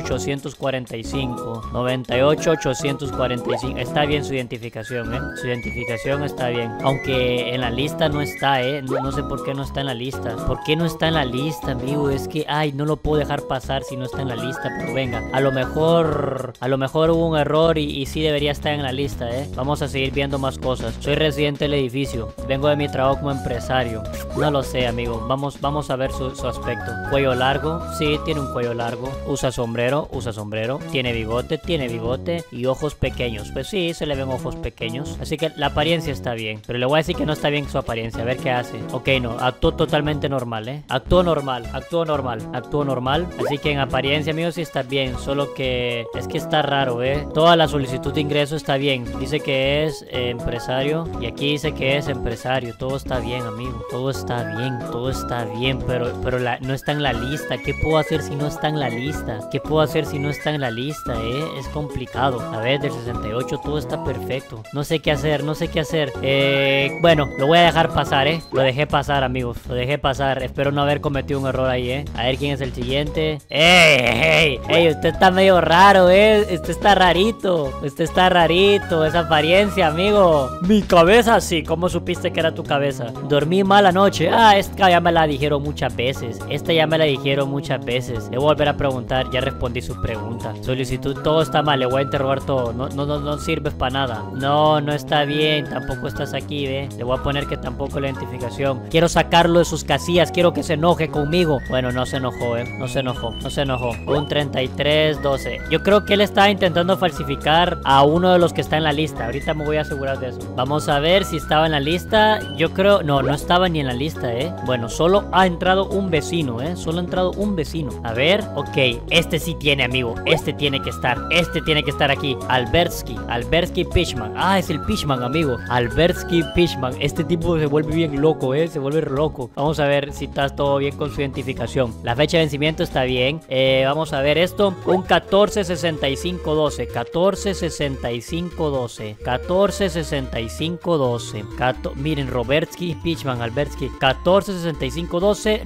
845. 98 845. Está bien su identificación, Su identificación está bien. Aunque en la lista no está, No sé por qué no está en la lista. ¿Por qué no está en la lista, amigo? Es que, ay, no lo puedo dejar pasar si no está en la lista. Pero venga, a lo mejor hubo un error y sí debería estar en la lista, Vamos a seguir viendo más cosas. Soy residente del edificio. Vengo de mi trabajo como empresario. No lo sé, amigo. Vamos a ver su aspecto. Cuello largo. Sí, tiene un cuello largo. Usa sombrero. Tiene bigote. Y ojos pequeños. Pues sí, se le ven ojos pequeños. Así que la apariencia está bien. Pero le voy a decir que no está bien su apariencia. A ver qué hace. Ok, no. Actuó totalmente normal, Actuó normal. Así que en apariencia, amigos, sí está bien. Solo que es que está raro, Toda la solicitud de ingreso está bien. Dice que es empresario. Y aquí dice que es empresario. Todo está bien, amigo. Todo está bien. Pero no está en la lista. ¿Qué puedo hacer si no está en la lista? Es complicado. A ver, del 68 todo está perfecto. No sé qué hacer. Bueno, lo voy a dejar pasar, Lo dejé pasar, amigos. Espero no haber cometido un error ahí, A ver quién es el siguiente. ¡Ey! Usted está medio raro, Usted está rarito. Esa apariencia, amigo. Mi cabeza, sí. ¿Cómo supiste que era tu cabeza? Dormí mal anoche. Ah, esta ya me la dijeron muchas veces. Le voy a volver a preguntar. Ya respondí su pregunta. Solicitud, todo está mal. Le voy a interrogar todo. No sirves para nada. No está bien, tampoco estás aquí, ve. Le voy a poner que tampoco la identificación. Quiero sacarlo de sus casillas, quiero que se enoje conmigo. Bueno, no se enojó, no se enojó, no se enojó. Un 3312. Yo creo que él estaba intentando falsificar a uno de los que está en la lista. Ahorita me voy a asegurar de eso. Vamos a ver si estaba en la lista. Yo creo, no estaba ni en la lista, Bueno, solo ha entrado un vecino, solo ha entrado un vecino. A ver, ok, este sí tiene, amigo. Este tiene que estar aquí. Albertsky Pishman. Ah, es el Pishman, amigo. Albertsky Pishman. Este tipo se vuelve bien loco, se vuelve loco. Vamos a ver si está todo bien con su identificación. La fecha de vencimiento está bien. Vamos a ver esto. Un 146512. 146512. 146512. Miren, Robertsky Pishman, Albertsky. 146512.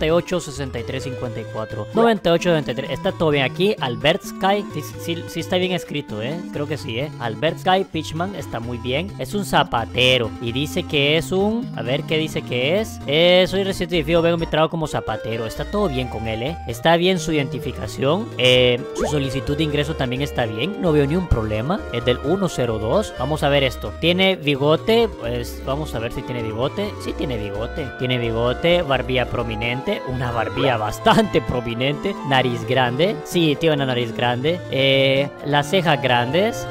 986354. 9893. Está todo bien aquí. Albertsky. Sí está bien escrito, creo que sí, Albertsky Pishman está muy bien. Es un zapatero y dice que es un... A ver qué dice que es. Soy residente de Fijo, vengo a mi trabajo como zapatero. Está todo bien con él, Está bien su identificación. Su solicitud de ingreso también está bien. No veo ni un problema. Es del 102. Vamos a ver esto. Tiene bigote. Pues vamos a ver si tiene bigote. Sí tiene bigote. Tiene bigote. Barbilla prominente. Una barbilla bastante prominente. Nariz grande. Sí, tiene una nariz grande. Las cejas grandes.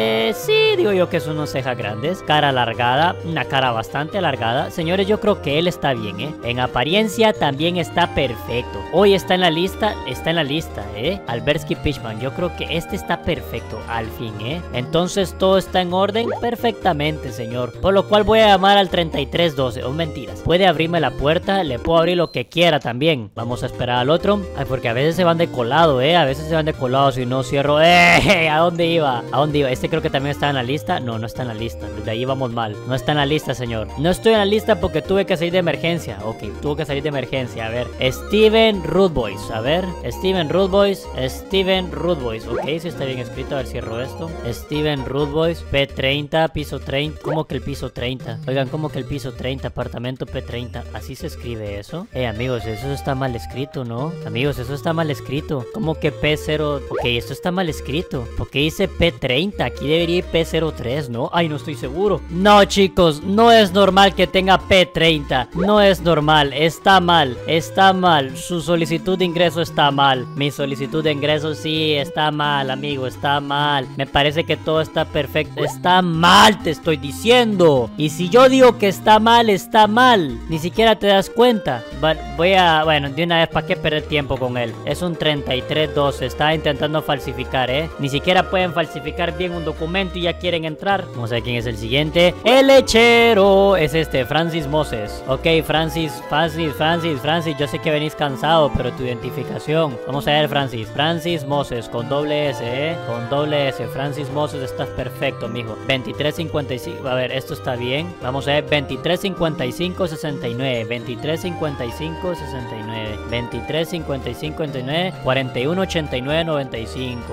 Sí, digo yo que son unas cejas grandes. Cara alargada. Una cara bastante alargada. Señores, yo creo que él está bien, En apariencia también está perfecto. Hoy está en la lista. Está en la lista, Albertsky Pishman. Yo creo que este está perfecto. Al fin, Entonces todo está en orden perfectamente, señor. Por lo cual voy a llamar al 3312. Oh, mentiras. Puede abrirme la puerta. Le puedo abrir lo que quiera también. Vamos a esperar al otro. Ay, porque a veces se van de colado, A veces se van de colado si no cierro. ¿A dónde iba? ¿A dónde iba? Este creo que también está en la lista. No está en la lista. Desde ahí vamos mal. No está en la lista, señor. No estoy en la lista porque tuve que salir de emergencia. Ok, tuve que salir de emergencia. A ver. Steven Rootboys. A ver. Steven Rootboys. Steven Rootboys. Ok, si está bien escrito. A ver, cierro esto. Steven Rootboys. P30. Piso 30. ¿Cómo que el piso 30? Oigan, ¿cómo que el piso 30? Apartamento P30. ¿Así se escribe eso? Amigos, eso está mal escrito, ¿no? Amigos, eso está mal escrito. ¿Cómo que P0? Ok, esto está mal escrito. ¿Por qué dice P30? Aquí debería ir P03, ¿no? Ay, no estoy seguro. No, chicos, no es normal que tenga P30. No es normal. Está mal. Está mal. Su solicitud de ingreso está mal. Mi solicitud de ingreso sí está mal, amigo. Está mal. Me parece que todo está perfecto. Está mal, te estoy diciendo. Y si yo digo que está mal, está mal. Ni siquiera te das cuenta. Bueno, de una vez, ¿para qué perder tiempo con él? Es un 3312. Está intentando falsificar, Ni siquiera pueden falsificar bien un documento y ya quieren entrar. Vamos a ver quién es el siguiente. El lechero. Es Francis Moses. Ok, Francis. Yo sé que venís cansado, pero tu identificación. Vamos a ver, Francis. Francis Moses, con doble S, Con doble S. Francis Moses, estás perfecto, mijo. 2355. A ver, esto está bien. Vamos a ver, 235569. 235569. 235569. 418995.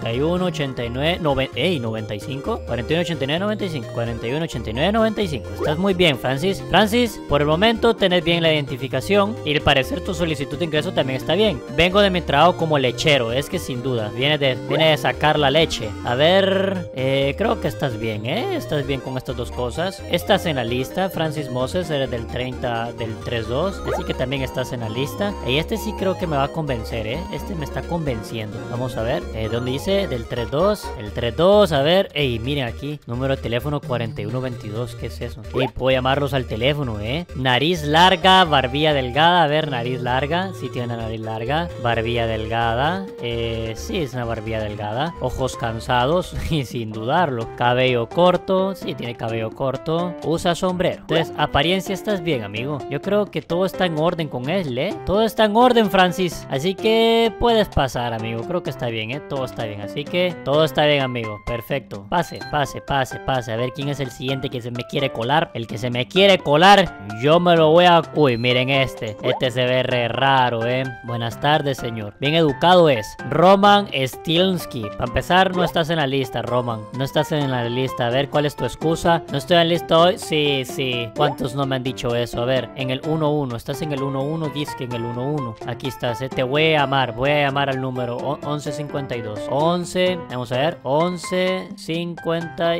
4189 95. 4189 95. 4189 95. Estás muy bien, Francis. Francis, por el momento tenés bien la identificación y al parecer tu solicitud de ingreso también está bien. Vengo de mi trabajo como lechero, es que sin duda viene de sacar la leche. A ver, creo que estás bien, estás bien con estas dos cosas. Estás en la lista, Francis Moses, eres del 30 del 32, así que también estás en la lista. Y este sí creo que me va a convencer, este me está convenciendo. Vamos a ver, ¿dónde dice? Del 32, el 32, a ver. Ey, miren aquí, número de teléfono 4122, ¿qué es eso? Y puedo llamarlos al teléfono, Nariz larga, barbilla delgada. A ver, nariz larga, sí tiene una nariz larga. Barbilla delgada, sí es una barbilla delgada. Ojos cansados, y sin dudarlo. Cabello corto, sí tiene cabello corto. Usa sombrero. Entonces, apariencia estás bien, amigo. Yo creo que todo está en orden con él, Todo está en orden, Francis. Así que puedes pasar, amigo. Creo que está bien, Todo está bien. Así que todo está bien, amigo. Perfecto. Pase. A ver quién es el siguiente que se me quiere colar. El que se me quiere colar, yo me lo voy a... Uy, miren este. Este se ve re raro, Buenas tardes, señor. Bien educado es. Roman Stilnsky. Para empezar, no estás en la lista, Roman. No estás en la lista. A ver, ¿cuál es tu excusa? No estoy en la lista hoy. Sí. ¿Cuántos no me han dicho eso? A ver, en el 11. Estás en el 11. Dice que en el 11. Aquí estás, Te voy a llamar. Voy a llamar al número 1152. 11. Vamos a ver. 1152.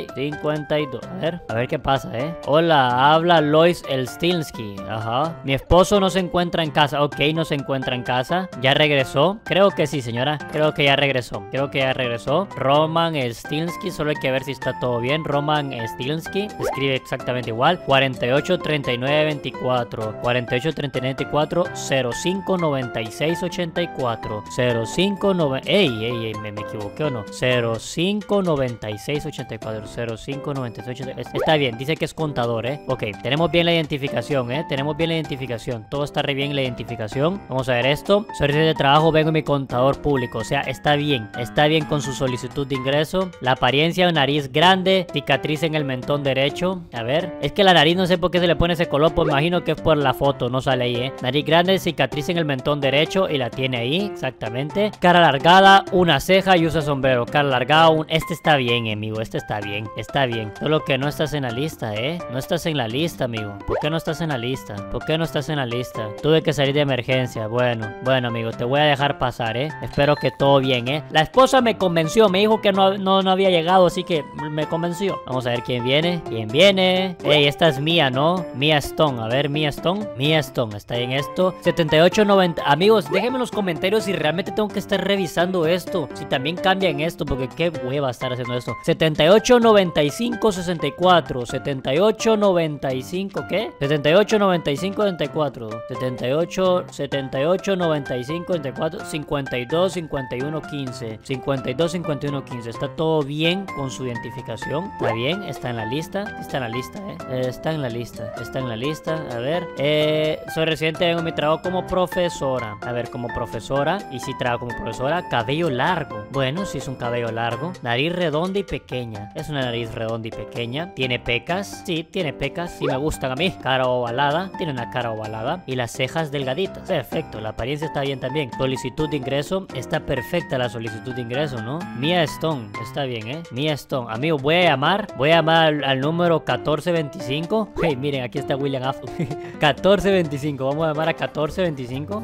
52. A ver qué pasa, Hola, habla Lois Elstinsky. Ajá. Mi esposo no se encuentra en casa. Ok, no se encuentra en casa. ¿Ya regresó? Creo que sí, señora. Creo que ya regresó. Roman Elstinsky. Solo hay que ver si está todo bien. Roman Elstinsky. Escribe exactamente igual. 48 39 24. 48 39 24. 05 96 84. 05 9. Ey, me equivoqué o no. 05 96 84. 05 96 84. Está bien, dice que es contador, Ok, tenemos bien la identificación, tenemos bien la identificación. Todo está re bien la identificación. Vamos a ver esto. Soy residente de trabajo, vengo mi contador público. O sea, está bien con su solicitud de ingreso. La apariencia, nariz grande, cicatriz en el mentón derecho. A ver, es que la nariz no sé por qué se le pone ese color, pues me imagino que es por la foto, no sale ahí, Nariz grande, cicatriz en el mentón derecho y la tiene ahí, exactamente. Cara alargada, una ceja y usa sombrero. Cara alargada, este está bien, amigo, este está bien. Solo que no estás en la lista, No estás en la lista, amigo. ¿Por qué no estás en la lista? Tuve que salir de emergencia. Bueno, amigo, te voy a dejar pasar, Espero que todo bien, La esposa me convenció, me dijo que no había llegado, así que me convenció. Vamos a ver quién viene. Ey, esta es Mia, ¿no? Mia Stone. A ver, Mia Stone, está en esto. 7890. Amigos, déjenme en los comentarios si realmente tengo que estar revisando esto. Si también cambia en esto, porque qué hueva estar haciendo esto. 7895 64. 7895, ¿qué? 7895 64. 7895 64. 52 51 15. 52 51 15. Está todo bien con su identificación. Está bien, está en la lista. Está en la lista. A ver. Soy residente, vengo a mi trabajo como profesora. A ver, como profesora. Y si trabajo como profesora, cabello largo. Bueno, si es un cabello largo. Nariz redonda y pequeña. Es una nariz redonda y pequeña. Tiene pecas. Sí, tiene pecas. Sí me gustan a mí. Cara ovalada. Tiene una cara ovalada. Y las cejas delgaditas. Perfecto. La apariencia está bien también. Solicitud de ingreso. Está perfecta la solicitud de ingreso, ¿no? Mia Stone. Está bien, Mia Stone. Amigo, voy a llamar al número 1425. Hey, miren, aquí está William Afton. 1425. Vamos a llamar a 1425.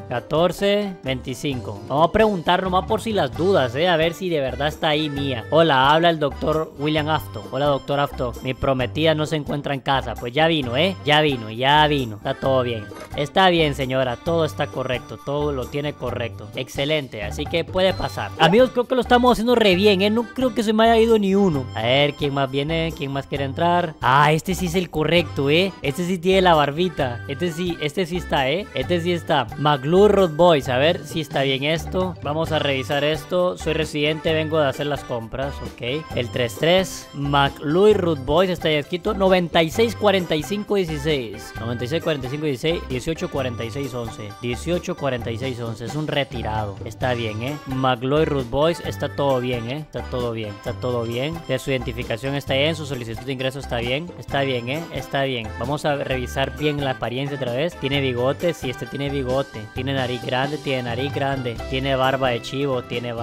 1425. Vamos a preguntar nomás por si las dudas, a ver si de verdad está ahí Mia. Hola, habla el doctor William Afton. Hola, doctor Afton. Mi prometida no se encuentra en casa. Pues ya vino, ya vino. Está todo bien. Está bien, señora. Todo está correcto. Todo lo tiene correcto. Excelente. Así que puede pasar. Amigos, creo que lo estamos haciendo re bien, No creo que se me haya ido ni uno. A ver, ¿quién más viene? ¿Quién más quiere entrar? Ah, este sí es el correcto, Este sí tiene la barbita. Este sí está, Este sí está. McLure Road Boys. A ver si está bien esto. Vamos a revisar esto. Soy residente, vengo de hacer las compras. Ok. El 33. McLure Road Boys está ahí escrito. 96 45 16. 96 45 16. 18 46 11. 18 46 11. Es un retirado. Está bien, McLure Road Boys. Está todo bien, Está todo bien. De su identificación está bien. Su solicitud de ingreso está bien. Está bien, Está bien. Vamos a revisar bien la apariencia otra vez. ¿Tiene bigote? Sí, este tiene bigote. Tiene nariz grande. Tiene barba de chivo.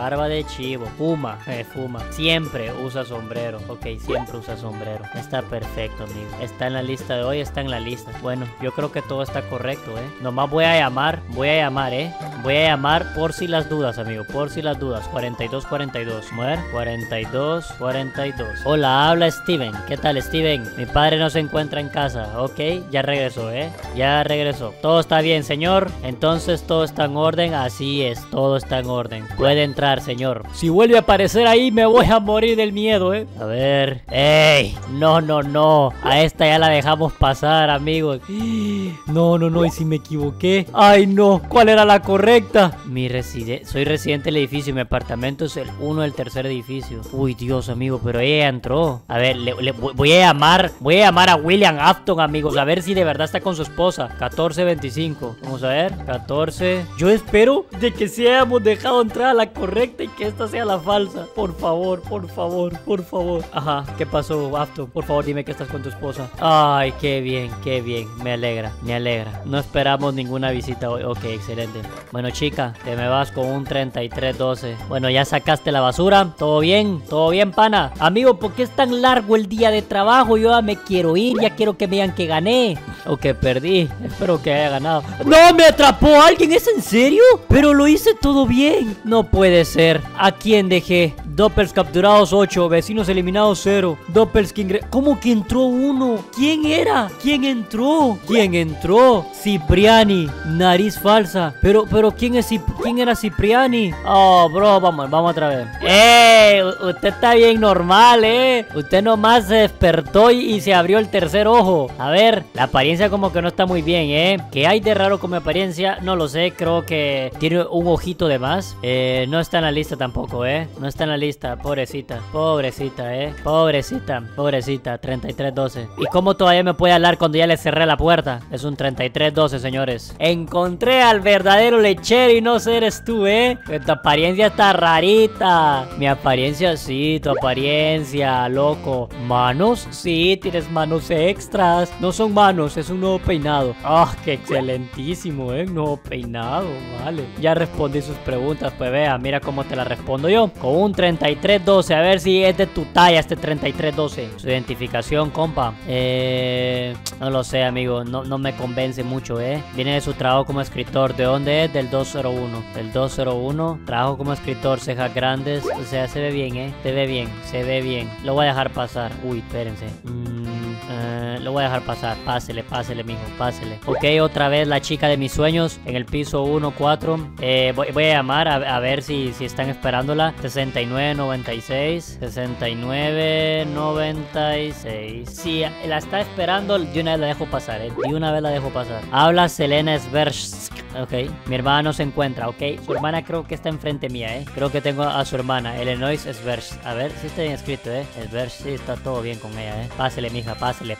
Fuma. Siempre usa sombrero. Ok, siempre usa sombrero. Está perfecto, amigo. Está en la lista de hoy. Está en la lista. Bueno, yo creo que todo está correcto, Nomás voy a llamar, Voy a llamar por si las dudas, amigo. 42 42. Mujer. 42 42. Hola, habla Steven. ¿Qué tal, Steven? Mi padre no se encuentra en casa. Ok, ya regresó, Ya regresó. Todo está bien, señor. Entonces todo está en orden. Así es, todo está en orden. Puede entrar, señor. Si vuelve a aparecer ahí, me voy a morir del miedo, A ver. ¡Ey! No. A esta ya la dejamos pasar, amigos. No. ¿Y si me equivoqué? ¡Ay, no! ¿Cuál era la correcta? Soy residente del edificio. Mi apartamento es el 1 del tercer edificio. Uy, Dios, amigo, pero ella entró. A ver, voy a llamar a William Afton, amigos. A ver si de verdad está con su esposa. 1425. Vamos a ver. 14. Yo espero de que sí hayamos dejado entrar a la correcta y que esta sea la falsa. Por favor. Ajá, ¿qué pasó, Afton? Por favor, dime que estás con tu esposa. Ay, qué bien. Me alegra. No esperamos ninguna visita hoy. Ok, excelente. Bueno, chica, te me vas con un 3312. Bueno, ya sacaste la basura. ¿Todo bien, pana? Amigo, ¿por qué es tan largo el día de trabajo? Yo ya me quiero ir. Ya quiero que me digan que gané. O que perdí. Espero que haya ganado. ¡No! ¡Me atrapó alguien! ¿Es en serio? Pero lo hice todo bien. No puede ser. ¿A quién dejé? Doppels capturados 8, vecinos eliminados 0. Doppels que ingresó. ¿Cómo que entró uno? ¿Quién era? ¿Quién entró? ¿Quién entró? Cipriani, nariz falsa. Pero ¿quién era Cipriani? Oh, bro, vamos otra vez. Usted está bien normal, Usted nomás se despertó y se abrió el tercer ojo. A ver, la apariencia como que no está muy bien, ¿Qué hay de raro con mi apariencia? No lo sé, creo que tiene un ojito de más. No está en la lista tampoco, No está en la lista, pobrecita. Pobrecita, pobrecita, 3312. ¿Y cómo todavía me puede hablar cuando ya le cerré la puerta? Es un 3312, señores. Encontré al verdadero lechero y no eres tú, Tu apariencia está rarita. Mi apariencia, sí, tu apariencia, loco. ¿Manos? Sí, tienes manos extras. No son manos, es un nuevo peinado. Qué excelentísimo, nuevo peinado, vale. Ya respondí sus preguntas, pues vea, mira cómo te la respondo yo. Con un 3312, a ver si es de tu talla este 3312. Su identificación, compa. No lo sé, amigo, no me convence mucho, Viene de su trabajo como escritor. ¿De dónde es? Del 201. Del 201, trabajo como escritor, cejas grandes. O sea, se ve bien, se ve bien. Lo voy a dejar pasar. Uy, espérense. Lo voy a dejar pasar. Pásele, mijo, pásele. Ok, otra vez la chica de mis sueños en el piso 1-4. Voy a llamar a ver si están esperándola. 6996. 6996. Si la está esperando, de una vez la dejo pasar, De una vez la dejo pasar. Habla Selena Sversk. Ok, mi hermana no se encuentra, ok. Su hermana creo que está enfrente mía, Creo que tengo a su hermana, Illinois Sversk. A ver si está bien escrito, Sversk, sí, está todo bien con ella, Pásele, mija, pásele.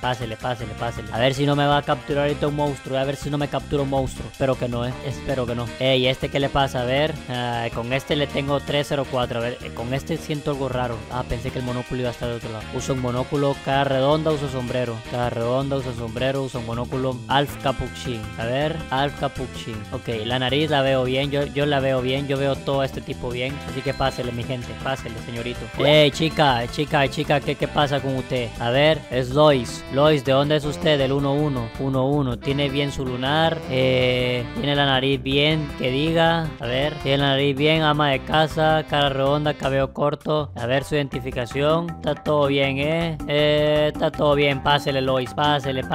A ver si no me va a capturar ahorita un monstruo. A ver si no me captura un monstruo. Espero que no, Espero que no. ¿Y este qué le pasa? A ver, con este le tengo 304. A ver, con este siento algo raro. Pensé que el monóculo iba a estar de otro lado. Usa un monóculo, cara redonda, usa sombrero. Cara redonda, usa sombrero, usa un monóculo. Alf Capuchin. A ver, Alf Capuchin. Ok, la nariz la veo bien. Yo la veo bien. Yo veo todo este tipo bien. Así que pásele, mi gente. Pásele, señorito. Chica, ¿qué pasa con usted? A ver, es Lois. Lois, ¿de dónde es usted? Del 11. Tiene bien su lunar. Tiene la nariz bien, que diga. A ver, tiene la nariz bien, ama de casa, cara redonda, cabello corto. A ver su identificación. Está todo bien, está todo bien. Pásele, Lois. Pásele.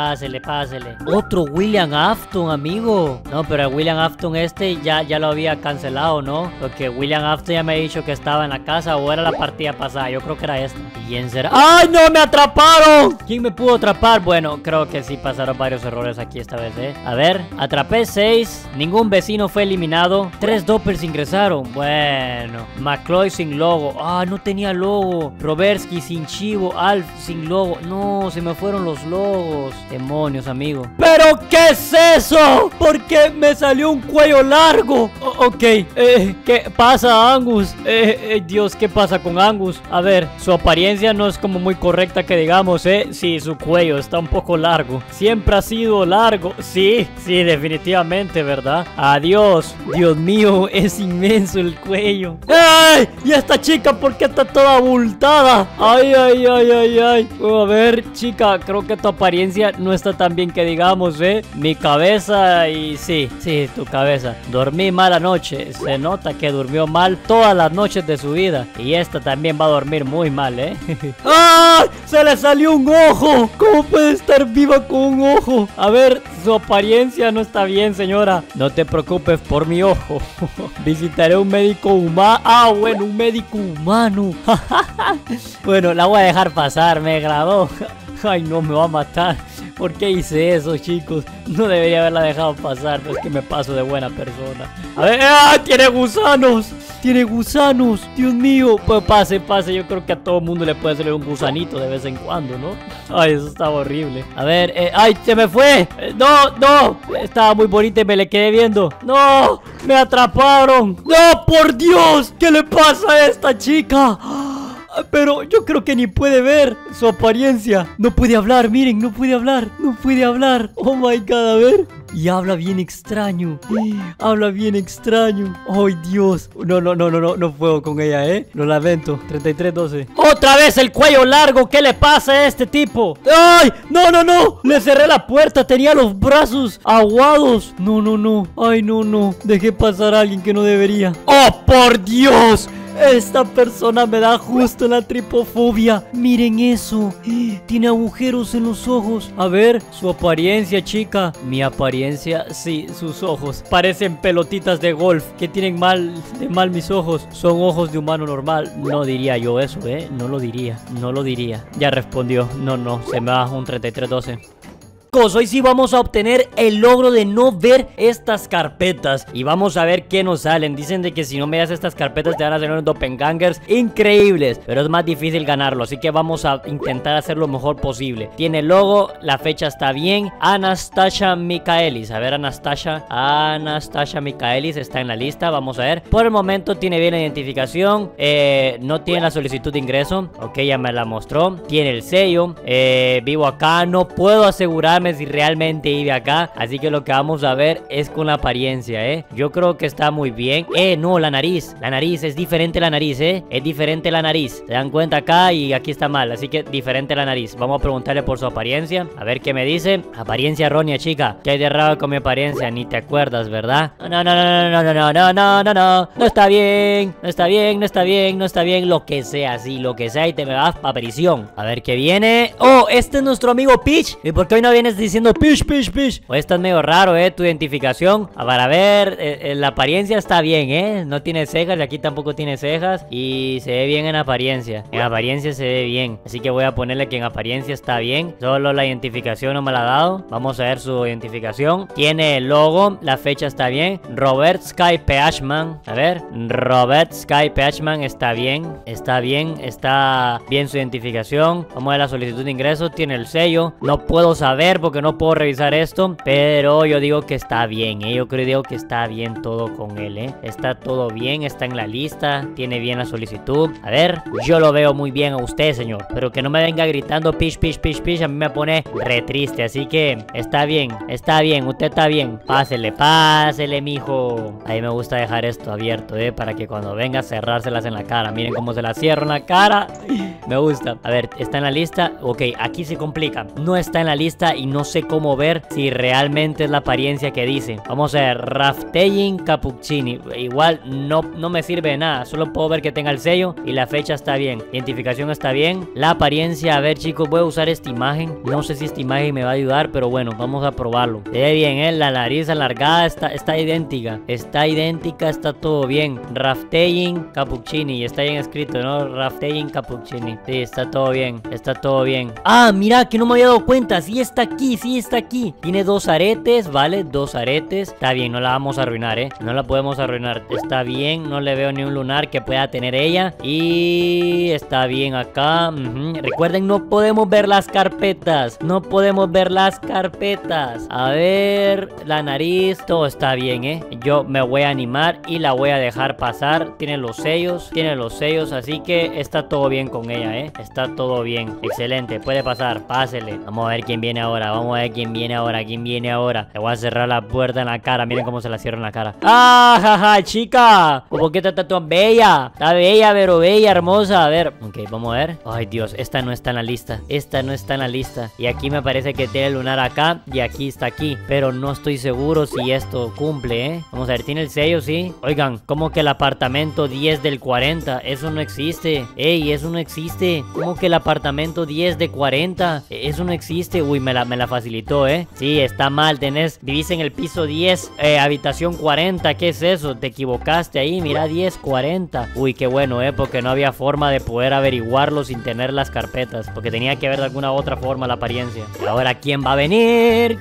Otro William Afton, amigo. No, pero el William Afton ya lo había cancelado, ¿no? Porque William Afton ya me ha dicho que estaba en la casa o era la partida pasada. Yo creo que era esta. ¿Quién será? ¡Ay, no! ¡Me atraparon! ¿Quién me pudo atrapar? Bueno, creo que sí pasaron varios errores aquí esta vez, A ver, atrapé 6. Ningún vecino fue eliminado. 3 doppels ingresaron. Bueno, McCloy sin logo. No tenía logo. Robersky sin chivo. Alf sin logo. No, se me fueron los logos. Demonios, amigo. ¿Pero qué es eso? ¿Por qué me salió un cuello largo? Ok, ¿qué pasa, Angus? Dios, ¿qué pasa con Angus? A ver, su apariencia no es como muy correcta que digamos, Sí, su cuello está un poco largo. Siempre ha sido largo. Sí, definitivamente, ¿verdad? Adiós. Dios mío, es inmenso el cuello. ¡Ay! ¿Y esta chica por qué está toda abultada? Ay. A ver, chica, creo que tu apariencia no está tan bien que digamos, Mi cabeza y sí, tu cabeza. Dormí mal anoche. Se nota que durmió mal todas las noches de su vida. Y esta también va a dormir muy mal, ¡Ah! ¡Se le salió un ojo! ¿Cómo puede estar viva con un ojo? A ver, su apariencia no está bien, señora. No te preocupes por mi ojo. Visitaré un médico humano. Bueno, un médico humano. Bueno, la voy a dejar pasar, me agradó. Ay, no, me va a matar. ¿Por qué hice eso, chicos? No debería haberla dejado pasar, pero es que me paso de buena persona. A ver, ¡tiene gusanos! ¡Tiene gusanos! ¡Dios mío! Pues pase. Yo creo que a todo mundo le puede salir un gusanito de vez en cuando, ¿no? Ay, eso estaba horrible. A ver, ¡ay, se me fue! ¡No! Estaba muy bonita y me le quedé viendo. ¡No! ¡Me atraparon! ¡No, por Dios! ¿Qué le pasa a esta chica? Pero yo creo que ni puede ver su apariencia. No puede hablar, miren, no puede hablar. Oh my God, a ver. Y habla bien extraño. Ay, Dios. No puedo con ella, Lo lamento. 3312. ¡Otra vez el cuello largo! ¿Qué le pasa a este tipo? ¡Ay! ¡No! Le cerré la puerta. Tenía los brazos aguados. No. Ay, no. Dejé pasar a alguien que no debería. ¡Oh, por Dios! Esta persona me da justo en la tripofobia. Miren eso. Tiene agujeros en los ojos. A ver, su apariencia, chica. Mi apariencia, sí, sus ojos. Parecen pelotitas de golf. ¿Qué tienen de mal mis ojos? Son ojos de humano normal. No diría yo eso, No lo diría. No lo diría. Ya respondió. No, se me va un 3312. Hoy sí vamos a obtener el logro de no ver estas carpetas. Y vamos a ver qué nos salen. Dicen de que si no miras estas carpetas te van a salir unos doppelgangers increíbles, pero es más difícil ganarlo, así que vamos a intentar hacer lo mejor posible. Tiene el logo, la fecha está bien. Anastasia Michaelis. A ver, Anastasia Michaelis está en la lista. Vamos a ver. Por el momento tiene bien la identificación. No tiene la solicitud de ingreso. Ok, ya me la mostró. Tiene el sello. Vivo acá. No puedo asegurarme si realmente vive acá, así que lo que vamos a ver es con la apariencia, yo creo que está muy bien. No, la nariz es diferente, la nariz, es diferente la nariz, se dan cuenta acá y aquí está mal, así que diferente la nariz. Vamos a preguntarle por su apariencia, a ver qué me dice. Apariencia errónea, chica. ¿Qué hay de raro con mi apariencia? Ni te acuerdas, ¿verdad? No está bien, no está bien, lo que sea, sí, lo que sea, y te me vas a prisión. A ver qué viene. Oh, este es nuestro amigo Peach. ¿Y por qué hoy no vienes diciendo Peach? O estás medio raro, tu identificación. Para ver, la apariencia está bien, no tiene cejas, y aquí tampoco tiene cejas, y se ve bien en apariencia. En apariencia se ve bien, así que voy a ponerle que en apariencia está bien. Solo la identificación no me la ha dado. Vamos a ver su identificación. Tiene el logo, la fecha está bien. Robert Sky Peachman. A ver, Robert Sky Peachman está bien. Está bien su identificación. Vamos a ver la solicitud de ingreso. Tiene el sello. No puedo saber porque no puedo revisar esto, pero yo digo que está bien, yo creo que está bien todo con él, está todo bien, está en la lista, tiene bien la solicitud. A ver, yo lo veo muy bien a usted, señor, pero que no me venga gritando Peach, a mí me pone re triste, así que está bien, usted está bien. Pásele, mijo. A mí me gusta dejar esto abierto, para que cuando venga cerrárselas en la cara. Miren cómo se las cierro en la cara. Me gusta. A ver, ¿está en la lista? Ok, aquí se complica. No está en la lista y no sé cómo ver si realmente es la apariencia que dice. Vamos a ver, Raftein Cappuccini. Igual no me sirve de nada. Solo puedo ver que tenga el sello y la fecha está bien. Identificación está bien. La apariencia, a ver, chicos, voy a usar esta imagen. No sé si esta imagen me va a ayudar, pero bueno, vamos a probarlo. Se ve bien, la nariz alargada está idéntica. Está todo bien. Raftein Cappuccini. Está bien escrito, ¿no? Raftein Cappuccini. Sí, está todo bien. Ah, mira, que no me había dado cuenta. Sí está aquí. Tiene 2 aretes, ¿vale? 2 aretes. Está bien, no la vamos a arruinar, no la podemos arruinar. Está bien, no le veo ni un lunar que pueda tener ella. Y está bien acá. Recuerden, no podemos ver las carpetas. A ver, la nariz, todo está bien, Yo me voy a animar y la voy a dejar pasar. Tiene los sellos, así que está todo bien con ella, Está todo bien, excelente, puede pasar, pásele. Vamos a ver quién viene ahora. Le voy a cerrar la puerta en la cara. Miren cómo se la cierro en la cara. ¡Ah, jaja, chica! ¿Por qué está tan bella? Está bella, pero bella, hermosa. A ver, ok, vamos a ver. Ay, Dios, esta no está en la lista. Y aquí me parece que tiene el lunar acá y aquí está aquí, pero no estoy seguro si esto cumple, Vamos a ver, tiene el sello, sí. Oigan, ¿cómo que el apartamento 10 del 40? Eso no existe. Ey, eso no existe. ¿Cómo que el apartamento 10 de 40? Eso no existe. Uy, me la facilitó, Sí, está mal. Vivís en el piso 10, habitación 40. ¿Qué es eso? Te equivocaste ahí. Mira, 10, 40. Uy, qué bueno, porque no había forma de poder averiguarlo sin tener las carpetas, porque tenía que ver de alguna otra forma la apariencia. Y ahora, ¿quién va a venir?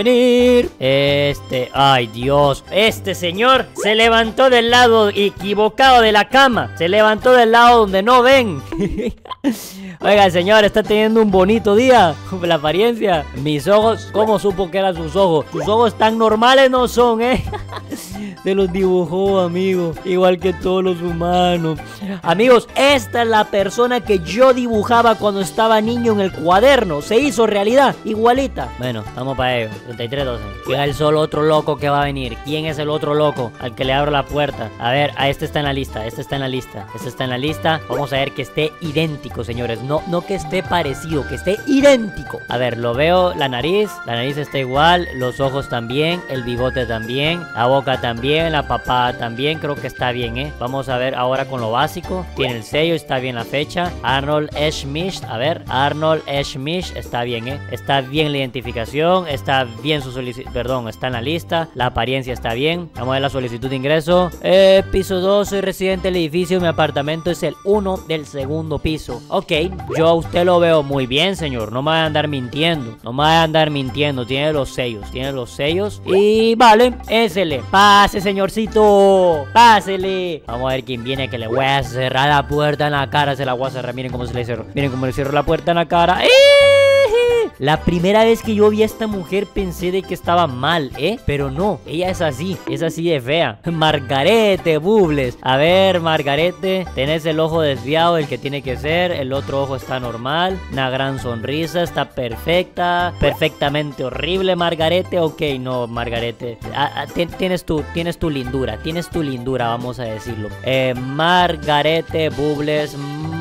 Ay, Dios. Este señor se levantó del lado equivocado de la cama. Se levantó del lado donde no ven. Oiga, señor, está teniendo un bonito día. La apariencia. Mis ojos, ¿cómo supo que eran sus ojos? Sus ojos tan normales no son, Se los dibujó, amigo. Igual que todos los humanos. Amigos, esta es la persona que yo dibujaba cuando estaba niño en el cuaderno. Se hizo realidad, igualita. Bueno, vamos para ello. 3312. ¿Quién es el solo otro loco que va a venir? ¿Quién es el otro loco al que le abro la puerta? A ver, este está en la lista. Este está en la lista. Vamos a ver que esté idéntico, señores. No que esté parecido, que esté idéntico. A ver, lo veo, la nariz está igual, los ojos también, el bigote también, la boca también, la papada también, creo que está bien, Vamos a ver ahora con lo básico. Tiene el sello, está bien la fecha. Arnold Schmidt, a ver, Arnold Schmidt, está bien, Está bien la identificación, está bien su solicitud, perdón, está en la lista. La apariencia está bien. Vamos a ver la solicitud de ingreso. Piso 2, soy residente del edificio, mi apartamento es el 1 del segundo piso. Ok, yo a usted lo veo muy bien, señor. No me va a andar mintiendo. No me va a andar mintiendo. Tiene los sellos. Y vale, ésele. Pase, señorcito. Pásele. Vamos a ver quién viene, que le voy a cerrar la puerta en la cara. Se la voy a cerrar. Miren cómo se le cerró. Miren cómo le cierro la puerta en la cara. La primera vez que yo vi a esta mujer pensé de que estaba mal, pero no, ella es así de fea. Margarete Bubles. A ver, Margarete, tenés el ojo desviado, el que tiene que ser. El otro ojo está normal. Una gran sonrisa, está perfecta. Perfectamente horrible, Margarete. Ok, no, Margarete, tienes tu lindura. Tienes tu lindura, vamos a decirlo. Margarete Bubles.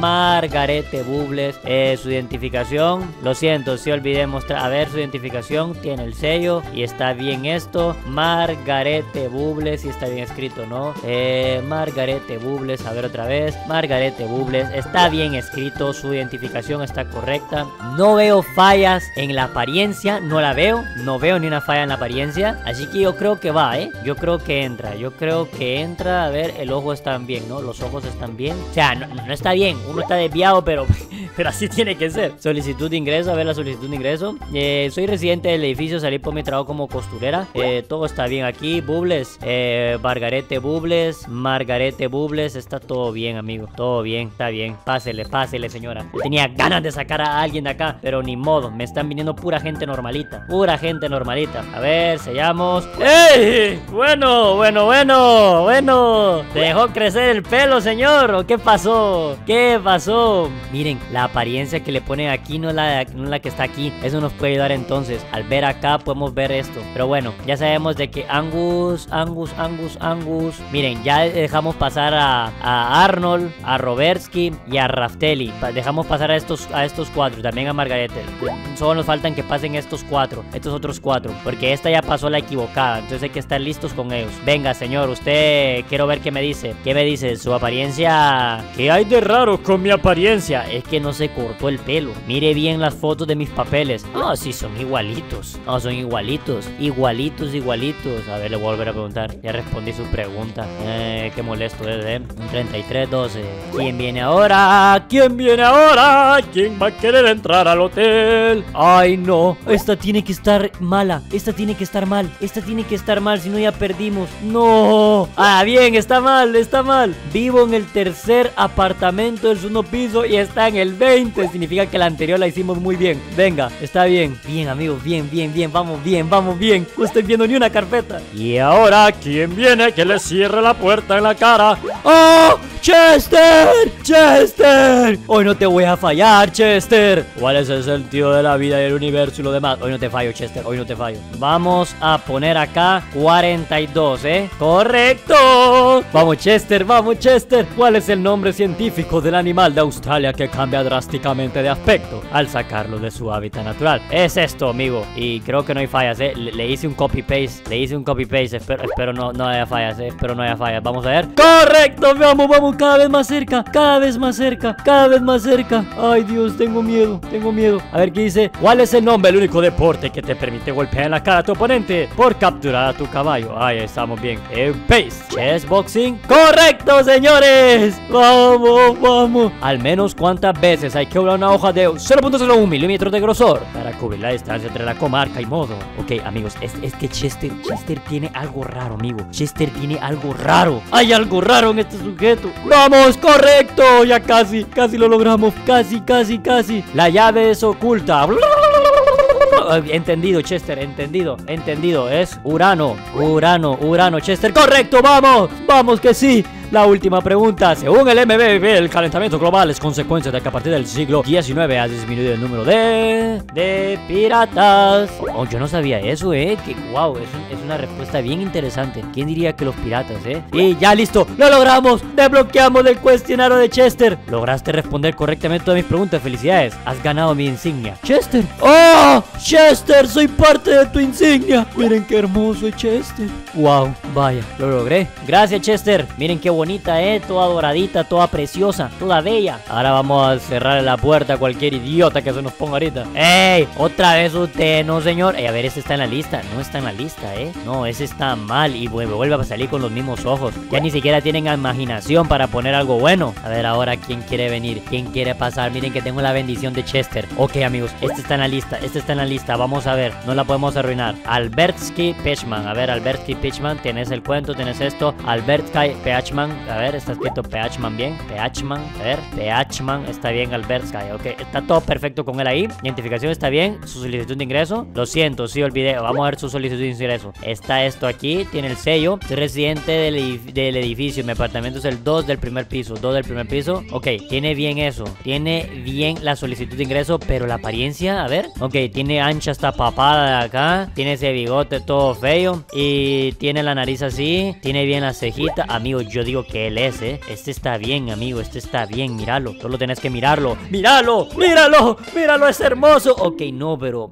Su identificación, lo siento, si olvidé mostrar. A ver, su identificación, tiene el sello y está bien esto. Margarete Bubles, y está bien escrito, ¿no? Margarete Bubles, a ver otra vez. Margarete Bubles, está bien escrito, su identificación está correcta. No veo fallas en la apariencia, no veo ni una falla en la apariencia. Así que yo creo que va, yo creo que entra, a ver, el ojo está bien, ¿no? Los ojos están bien. O sea, no está bien, uno está desviado, pero así tiene que ser. Solicitud de ingreso, a ver la solicitud de ingreso. Soy residente del edificio, salí por mi trabajo como costurera. Todo está bien aquí. Bubles, Margarete Bubles, está todo bien, amigo. Todo bien, está bien. Pásele, señora. Tenía ganas de sacar a alguien de acá, pero ni modo, me están viniendo pura gente normalita. A ver, sellamos. ¡Ey! Bueno. ¿Te dejó crecer el pelo, señor? ¿O qué pasó? Miren, la apariencia que le ponen aquí no es la que está aquí. Eso nos puede ayudar entonces. Al ver acá podemos ver esto. Pero bueno, ya sabemos de que Angus. Miren, ya dejamos pasar a Arnold, a Robertsky y a Raftelli. Dejamos pasar a estos cuatro. También a Margarete. Solo nos faltan que pasen estos otros cuatro. Porque esta ya pasó la equivocada. Entonces hay que estar listos con ellos. Venga, señor, usted, quiero ver qué me dice. ¿Qué me dice? Su apariencia. ¿Qué hay de raro con mi apariencia? Es que no se cortó el pelo. Mire bien las fotos de mis papeles. Ah, sí, son igualitos. No, son igualitos. Igualitos. A ver, le voy a volver a preguntar. Ya respondí su pregunta. Qué molesto es, 3312. ¿Quién viene ahora? ¿Quién va a querer entrar al hotel? Ay, no. Esta tiene que estar mala. Esta tiene que estar mal. Si no, ya perdimos. No. Ah, bien, está mal. Vivo en el tercer apartamento del segundo piso y está en el 20. Significa que la anterior la hicimos muy bien. Venga, está bien. Bien, amigos, bien. Vamos bien. No estoy viendo ni una carpeta. Y ahora, ¿quién viene que le cierre la puerta en la cara? ¡Oh! ¡Chester! Hoy no te voy a fallar, Chester. ¿Cuál es el sentido de la vida y el universo y lo demás? Hoy no te fallo, Chester. Vamos a poner acá 42, ¡correcto! Vamos, Chester. ¿Cuál es el nombre científico del animal de Australia que cambia drásticamente de aspecto al sacarlo de su hábitat natural? Es esto, amigo. Y creo que no hay fallas, Le hice un copy-paste. Espero no haya fallas, Vamos a ver. ¡Correcto! Vamos, cada vez más cerca. Ay, Dios, tengo miedo. A ver qué dice. ¿Cuál es el nombre del único deporte que te permite golpear en la cara a tu oponente por capturar a tu caballo? Ahí estamos bien. Pace. Chess boxing. ¡Correcto, señores! Vamos. Al menos cuántas veces hay que doblar una hoja de 0.01 milímetros de grosor para cubrir la distancia entre la comarca y modo. Ok, amigos, es que Chester tiene algo raro, amigo. Hay algo raro en este sujeto. ¡Vamos! ¡Correcto! Ya casi lo logramos. Casi. La llave es oculta. Entendido, Chester, entendido. Es Urano, Chester. ¡Correcto! ¡Vamos, que sí! La última pregunta. Según el MBB, el calentamiento global es consecuencia de que a partir del siglo XIX ha disminuido el número de piratas. Oh, yo no sabía eso, que wow, es una respuesta bien interesante. ¿Quién diría que los piratas, Y ya listo, lo logramos. Desbloqueamos el cuestionario de Chester. Lograste responder correctamente todas mis preguntas. Felicidades, has ganado mi insignia. Chester. ¡Oh! Chester, soy parte de tu insignia. Miren qué hermoso es Chester. Wow, vaya, lo logré. Gracias, Chester. Miren qué bonita, toda doradita, toda preciosa, toda bella. Ahora vamos a cerrar la puerta a cualquier idiota que se nos ponga ahorita. ¡Ey! Otra vez usted, no señor. A ver, este está en la lista. No está en la lista, No, ese está mal. Y vuelve a salir con los mismos ojos. Ya ni siquiera tienen imaginación para poner algo bueno. A ver, ahora, ¿quién quiere venir? ¿Quién quiere pasar? Miren que tengo la bendición de Chester. Ok, amigos, este está en la lista. Este está en la lista. Vamos a ver. No la podemos arruinar. Albertsky Pechman. A ver, Albertsky Pechman. Tienes el cuento, tienes esto. Albertsky Pechman. A ver, está escrito Pechman bien. Pechman. A ver, Pechman. Está bien, Albertsky. Ok, está todo perfecto con él ahí. Identificación está bien. Su solicitud de ingreso. Lo siento, sí olvidé. Vamos a ver su solicitud de ingreso. Está esto aquí. Tiene el sello. Soy residente del edificio. Mi apartamento es el 2 del primer piso. 2 del primer piso. Ok, tiene bien eso. Tiene bien la solicitud de ingreso, pero la apariencia, a ver. Ok, tiene ancha esta papada de acá. Tiene ese bigote todo feo. Y tiene la nariz así. Tiene bien la cejita. Amigo, yo digo que él es, Este está bien, amigo. Este está bien, míralo. Solo tenés que mirarlo. ¡Míralo! ¡Míralo! ¡Míralo! ¡Es hermoso! Ok, no, pero,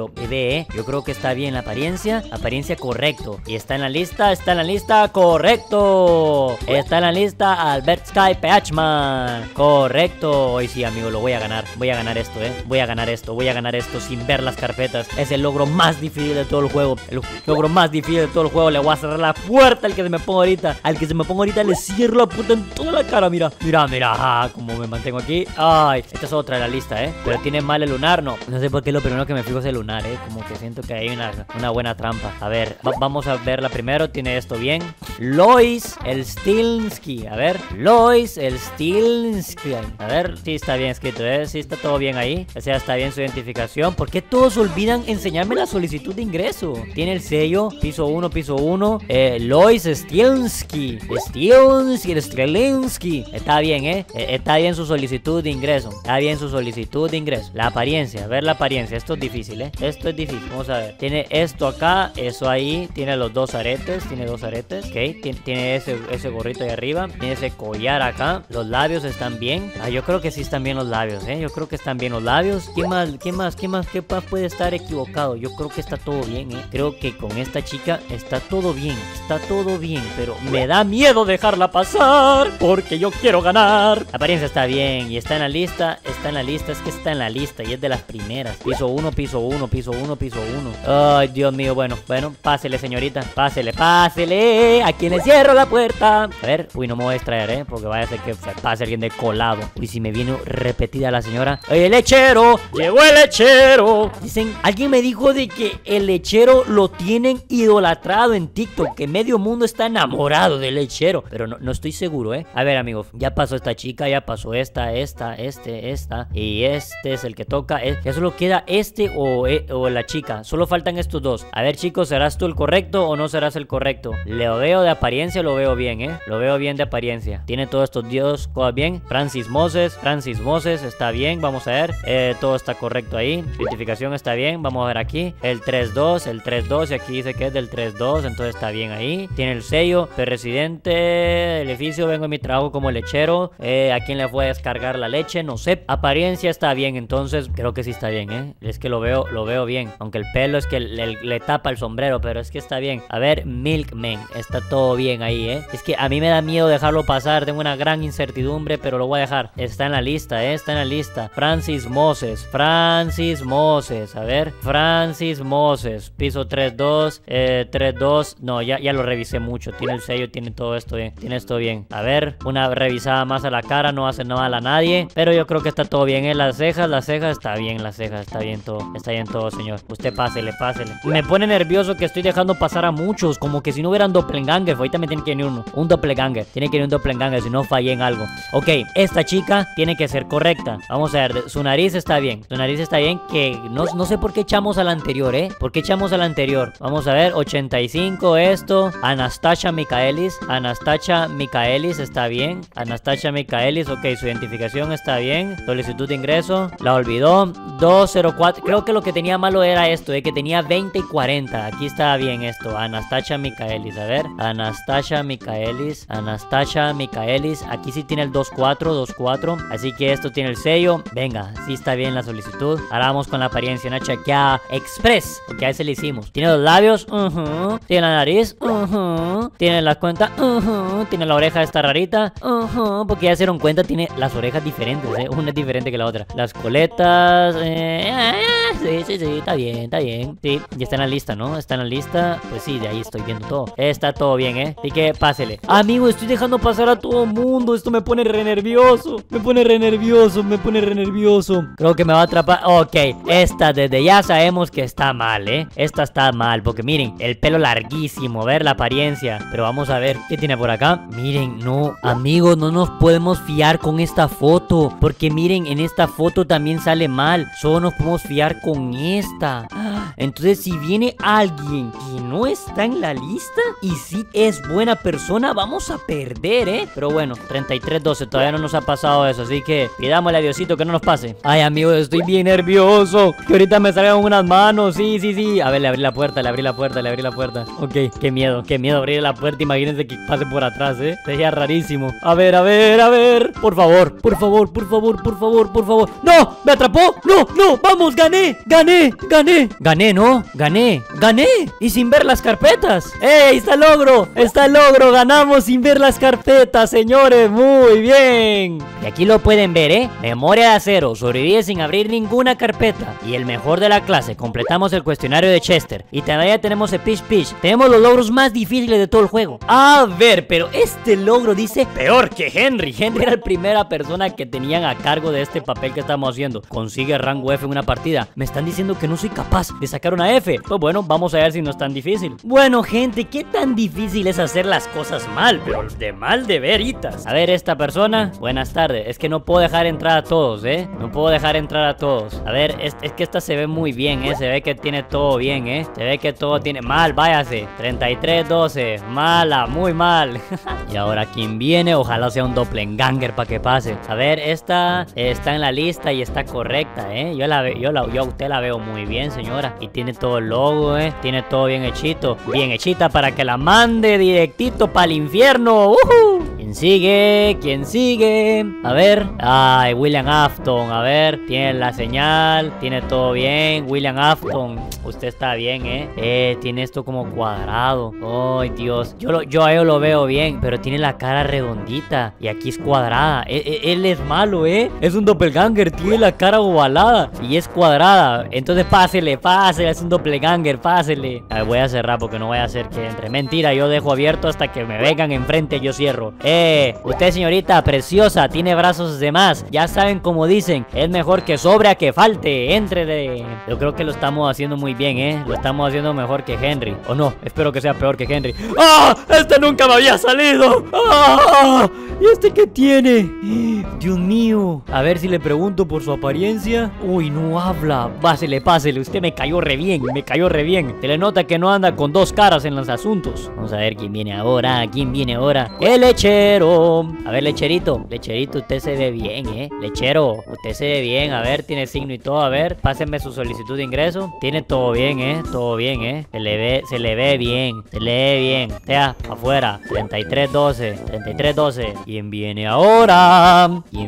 ve, Yo creo que está bien la apariencia. Apariencia correcto. Y está en la lista. Está en la lista. Correcto. Está en la lista Albertsky Pechman. Correcto. Hoy sí, amigo, lo voy a ganar. Voy a ganar esto, Voy a ganar esto. Voy a ganar esto sin ver las carpetas. Es el logro más difícil de todo el juego. El logro más difícil de todo el juego. Le voy a cerrar la puerta al que se me ponga ahorita. Al que se me ponga ahorita le cierro la puerta en toda la cara. Mira, mira, mira. Como me mantengo aquí. Ay, esta es otra de la lista, Pero tiene mal el lunar, no. No sé por qué lo primero que me fijo es el lunar, Como que siento que hay una buena trampa. A ver, vamos a verla primero. Tiene esto bien. Lois Elstinsky. A ver, Lois Elstinsky. A ver, sí está bien escrito, Sí está todo bien ahí. O sea, está bien su identificación. ¿Por qué todos olvidan enseñarme la solicitud de ingreso? Tiene el sello, piso 1, piso 1. Lois Elstinsky. Elstinsky. Está bien, Está bien su solicitud de ingreso. Está bien su solicitud de ingreso. La apariencia, a ver la apariencia. Esto es difícil, Esto es difícil. Vamos a ver. Tiene esto acá, eso ahí. Tiene los dos aretes. Tiene dos aretes. Ok. Tiene ese gorrito ahí arriba. Tiene ese collar acá. Los labios están bien. Yo creo que sí están bien los labios, Yo creo que están bien los labios. ¿Qué más? ¿Qué más puede estar equivocado? Yo creo que está todo bien, Creo que con esta chica está todo bien. Está todo bien. Pero me da miedo dejarla pasar. Porque yo quiero ganar. La apariencia está bien. Y está en la lista. Está en la lista. Es que está en la lista. Y es de las primeras. Piso 1, piso 1, piso 1, piso 1. Ay, Dios mío. Bueno, pásele, señorita. Pásele. ¿A quién le cierro la puerta? A ver. Uy, no me voy a distraer, porque vaya a ser que pase alguien de colado. Uy, si me viene repetida la señora. ¡Oye, el lechero! ¡Llegó el lechero! Dicen, alguien me dijo de que el lechero lo tienen idolatrado en TikTok. Que medio mundo está enamorado del lechero. Pero no estoy seguro, A ver, amigos. Ya pasó esta chica. Ya pasó esta. Y este es el que toca. Ya solo queda este o la chica. Solo faltan estos dos. A ver, chicos, ¿serás tú el correcto o no serás el correcto? Lo veo de apariencia, lo veo bien, Lo veo bien de apariencia. Tiene todos estos dios cosas bien. Francis Moses, está bien. Vamos a ver. Todo está correcto ahí. Identificación está bien. Vamos a ver aquí. El 3-2. Y aquí dice que es del 3-2. Entonces está bien ahí. Tiene el sello. Soy residente del edificio. Vengo en mi trabajo como lechero. ¿A quién le fue a descargar la leche? No sé. Apariencia está bien. Entonces creo que sí está bien, Es que lo veo bien. Aunque el pelo es que le tapa el sombrero. Pero es que está bien. A ver, Milkman. Está todo bien ahí, Es que a mí me da miedo dejarlo pasar. Tengo una gran incertidumbre, pero lo voy a dejar. Está en la lista, Está en la lista. Francis Moses. A ver. Francis Moses. Piso 3-2. 3-2. No, ya lo revisé mucho. Tiene el sello, tiene todo esto bien. Tiene esto bien. A ver, una revisada más a la cara. No hace nada a nadie. Pero yo creo que está todo bien, Las cejas está bien. Está bien todo. Está bien todo, señor. Usted pásele. Me pone nervioso que estoy dejando pasar a muchos. Como que si no hubieran doppelganger. Ahorita me tiene que venir uno. Un doppelganger. Tiene que venir un doppelganger. Si no fallé en algo. Ok, esta chica tiene que ser correcta. Vamos a ver. Su nariz está bien. Que no sé por qué echamos a la anterior, ¿Por qué echamos a la anterior? Vamos a ver. 85 esto. Anastasia Michaelis. Anastasia Michaelis está bien. Anastasia Michaelis, ok, su identificación está bien. Solicitud de ingreso, la olvidó. 204, creo que lo que tenía malo era esto, que tenía 20 y 40. Aquí está bien esto, Anastasia Michaelis, a ver. Anastasia Michaelis, Anastasia Michaelis. Aquí sí tiene el 24, así que esto tiene el sello. Venga, sí está bien la solicitud. Ahora vamos con la apariencia, una chequeada express, porque a ese le hicimos. Tiene los labios, tiene la nariz, tiene las cuentas, tiene la oreja esta rarita, porque ya se dieron cuenta, tiene las orejas diferentes, una es diferente que la otra. Las coletas, sí, está bien. Sí, ya está en la lista, ¿no? Está en la lista, pues sí, de ahí estoy viendo todo. Está todo bien, así que pásele. Amigo, estoy dejando pasar a todo mundo. Esto me pone re nervioso. Me pone re nervioso. Creo que me va a atrapar. Ok, esta desde ya sabemos que está mal, Esta está mal, porque miren, el pelo larguísimo, ver la apariencia. Pero vamos a ver, ¿qué tiene por acá? Miren, no, amigos, no nos podemos fiar con esta foto, porque miren, en esta foto también sale mal. Solo nos podemos fiar con esta. Entonces, si viene alguien que no está en la lista y sí es buena persona, vamos a perder, Pero bueno, 3312, todavía no nos ha pasado eso, así que pidámosle a Diosito que no nos pase. Ay, amigos, estoy bien nervioso. Que ahorita me salgan unas manos, sí. A ver, le abrí la puerta. Ok, qué miedo abrir la puerta. Imagínense que pase por atrás, Sería rarísimo. A ver. Por favor. ¡No! ¡Me atrapó! ¡No! ¡Vamos! ¡Gané! ¡Gané! Y sin ver las carpetas. ¡Ey! ¡Está el logro! ¡Ganamos sin ver las carpetas, señores! ¡Muy bien! Y aquí lo pueden ver, Memoria de acero. Sobrevive sin abrir ninguna carpeta. Y el mejor de la clase. Completamos el cuestionario de Chester. Y todavía tenemos el Pitch. Tenemos los logros más difíciles de todo el juego. A ver, pero este logro dice peor que Henry. Henry era la primera persona que tenían a cargo de este papel que estamos haciendo. Consigue rango F en una partida. Me están diciendo que no soy capaz de sacar una F. Pues bueno, vamos a ver si no es tan difícil. Bueno, gente, ¿qué tan difícil es hacer las cosas mal? Pero de mal de veritas. A ver, esta persona, buenas tardes. Es que no puedo dejar entrar a todos, No puedo dejar entrar a todos. A ver, es que esta se ve muy bien, Se ve que tiene todo bien, Se ve que todo tiene mal, váyase. 3312, mala, muy mal. Y ahora, ¿quién viene? Ojalá sea un doppelganger para que pase. A ver, esta está en la lista y está correcta, Yo a usted la veo muy bien, señora. Y tiene todo el logo, Tiene todo bien hechito. Bien hechita para que la mande directito para el infierno. ¿Quién sigue? A ver. Ay, William Afton. A ver, tiene la señal. Tiene todo bien. William Afton, usted está bien, tiene esto como cuadrado. Ay, Dios. Yo a él lo veo bien, pero tiene la cara redondita. Y aquí es cuadrada. Él es malo, Es un doppelganger. Tiene la cara ovalada y es cuadrada. Entonces pásele. Es un doppelganger, pásele. A ver, voy a cerrar porque no voy a hacer que entre. Mentira, yo dejo abierto hasta que me vengan enfrente. Yo cierro. Usted, señorita preciosa, tiene brazos de más. Ya saben cómo dicen, es mejor que sobre a que falte. Entre. Yo creo que lo estamos haciendo muy bien, Lo estamos haciendo mejor que Henry. O no, espero que sea peor que Henry. ¡Ah! ¡Este nunca me había salido! ¡Ah! ¿Y este qué tiene? Dios mío. A ver si le pregunto por su apariencia. Uy, no habla. Pásele. Usted me cayó re bien. Se le nota que no anda con dos caras en los asuntos. Vamos a ver quién viene ahora. El lechero. A ver, lecherito, usted se ve bien, Lechero, usted se ve bien. A ver, tiene signo y todo. A ver, pásenme su solicitud de ingreso. Tiene todo bien, todo bien, Se le ve bien. Sea, afuera. 3312. ¿Quién viene ahora?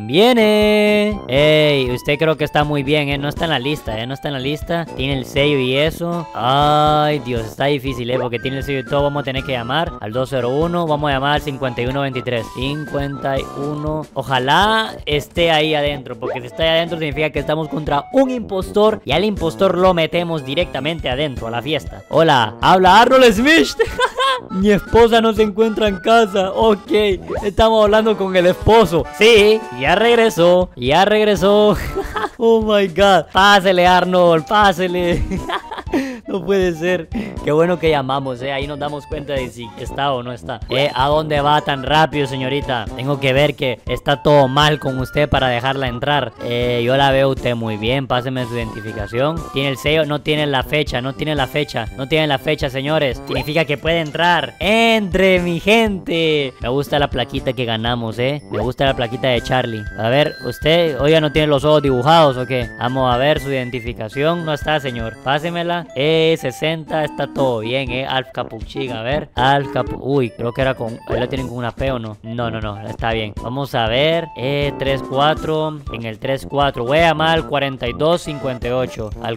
Ey, usted creo que está muy bien, No está en la lista, Tiene el sello y eso. Ay, Dios, está difícil, porque tiene el sello y todo. Vamos a tener que llamar al 201. Vamos a llamar al 5123. 51. Ojalá esté ahí adentro, porque si está ahí adentro significa que estamos contra un impostor. Y al impostor lo metemos directamente adentro a la fiesta. Hola, habla Arnold Smith. Mi esposa no se encuentra en casa. Ok, estamos hablando con el esposo. Sí, ya regresó. Oh my god. Pásele, Arnold, pásele. No puede ser. Qué bueno que llamamos, ahí nos damos cuenta de si está o no está. ¿A dónde va tan rápido, señorita? Tengo que ver que está todo mal con usted para dejarla entrar. Yo la veo usted muy bien. Páseme su identificación. Tiene el sello, no tiene la fecha, no tiene la fecha. No tiene la fecha, señores. Significa que puede entrar. ¡Entre, mi gente! Me gusta la plaquita que ganamos, Me gusta la plaquita de Charlie. A ver, usted, oiga, ¿no tiene los ojos dibujados o qué? Vamos a ver su identificación. No está, señor. Pásemela. 60, está todo bien, Alf Capuchín, a ver. Alf Capuchín. Uy, creo que era con... ¿Ahí lo tienen con una P o no? No, está bien. Vamos a ver. 34. En el 34. Voy a llamar al 4258. Al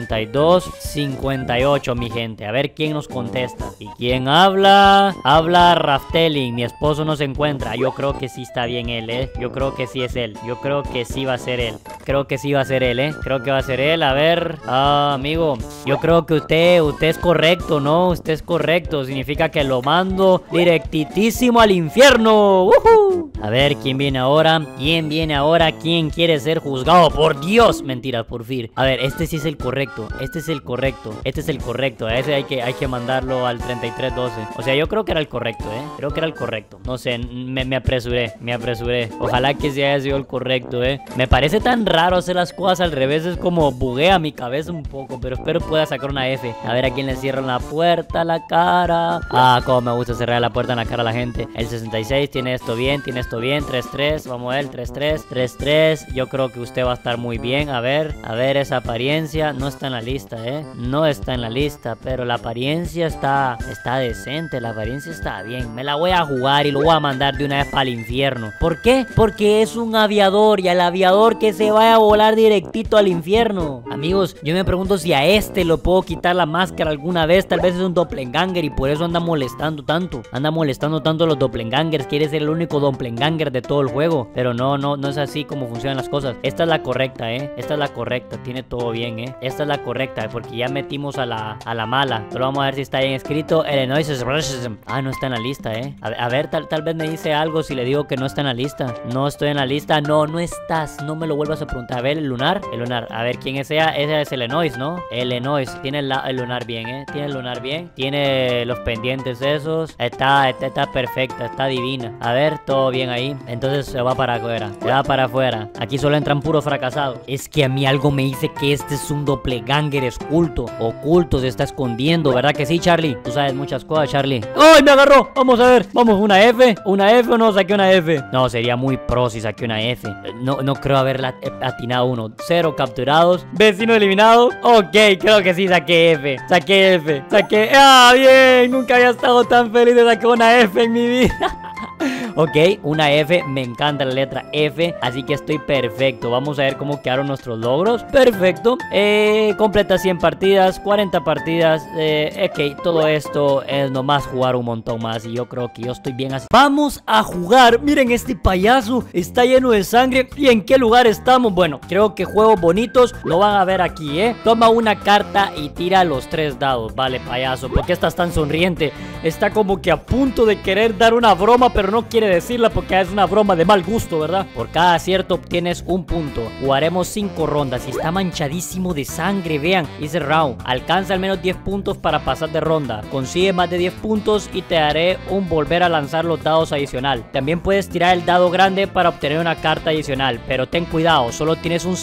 4258, mi gente. A ver quién nos contesta. ¿Y quién habla? Habla Raftelling. Mi esposo no se encuentra. Yo creo que sí está bien él, Yo creo que sí es él. Yo creo que sí va a ser él. Creo que sí va a ser él, Creo que va a ser él. A ver. Amigo. Yo creo que usted es correcto, ¿no? Usted es correcto. Significa que lo mando directitísimo al infierno. A ver, ¿quién viene ahora? ¿Quién viene ahora? ¿Quién quiere ser juzgado? ¡Por Dios! Mentiras, por fin. A ver, este sí es el correcto. Este es el correcto. Este es el correcto. A ese hay que mandarlo al 3312. O sea, yo creo que era el correcto, Creo que era el correcto. No sé, me apresuré. Ojalá que sí haya sido el correcto, Me parece tan raro hacer las cosas al revés. Es como buguea mi cabeza un poco. Pero espero pueda sacar una F. A ver a quién le cierran la puerta a la cara. Como me gusta cerrar la puerta en la cara a la gente. El 66 tiene esto bien. 33. Vamos a ver, 33. Yo creo que usted va a estar muy bien. A ver esa apariencia. No está en la lista, No está en la lista. Pero la apariencia está decente. La apariencia está bien. Me la voy a jugar y lo voy a mandar de una vez para el infierno. ¿Por qué? Porque es un aviador. Y al aviador que se vaya a volar directito al infierno. Amigos, yo me pregunto si a este lo puedo quitar la máscara alguna vez. Tal vez es un doppelganger y por eso anda molestando tanto. Anda molestando tanto a los doppelgangers. Quiere ser el único doppelganger de todo el juego. Pero no es así como funcionan las cosas. Esta es la correcta, Esta es la correcta. Tiene todo bien, Esta es la correcta, porque ya metimos a la mala. Solo vamos a ver si está bien escrito. Illinois. No está en la lista, A ver, tal vez me dice algo si le digo que no está en la lista. No estoy en la lista. No estás. No me lo vuelvas a preguntar. A ver, el lunar. A ver, ¿quién es ella? Esa es Illinois, ¿no? Illinois. Tiene el lunar bien, Tiene el lunar bien. Tiene los pendientes esos. Está perfecta. Está divina. A ver, todo bien ahí. Entonces se va para afuera. Aquí solo entran puros fracasados. Es que a mí algo me dice que este es un doppelganger oculto. Se está escondiendo, ¿verdad que sí, Charlie? Tú sabes muchas cosas, Charlie. ¡Ay, me agarró! Vamos a ver. Vamos, ¿una F? ¿Una F o no? Saqué una F. No, sería muy pro si saqué una F. No creo haberla atinado uno. 0 capturados. Vecino eliminado. Ok, creo que sí saqué F. Saqué. Bien. Nunca había estado tan feliz de sacar una F en mi vida. Ok, una F, me encanta la letra F, así que estoy perfecto. Vamos a ver cómo quedaron nuestros logros. Perfecto, completa 100 partidas, 40 partidas. Ok, todo esto es nomás jugar un montón más y yo creo que yo estoy bien así. Vamos a jugar, miren este payaso, está lleno de sangre. ¿Y en qué lugar estamos? Bueno, creo que juegos bonitos lo van a ver aquí, Toma una carta y tira los 3 dados. Vale, payaso, ¿por qué estás tan sonriente? Está como que a punto de querer dar una broma, pero no quiere decirla porque es una broma de mal gusto, ¿verdad? Por cada acierto obtienes un punto. Jugaremos 5 rondas y está manchadísimo de sangre, vean. Dice round. Alcanza al menos 10 puntos para pasar de ronda. Consigue más de 10 puntos y te daré un volver a lanzar los dados adicional. También puedes tirar el dado grande para obtener una carta adicional, pero ten cuidado, solo tienes un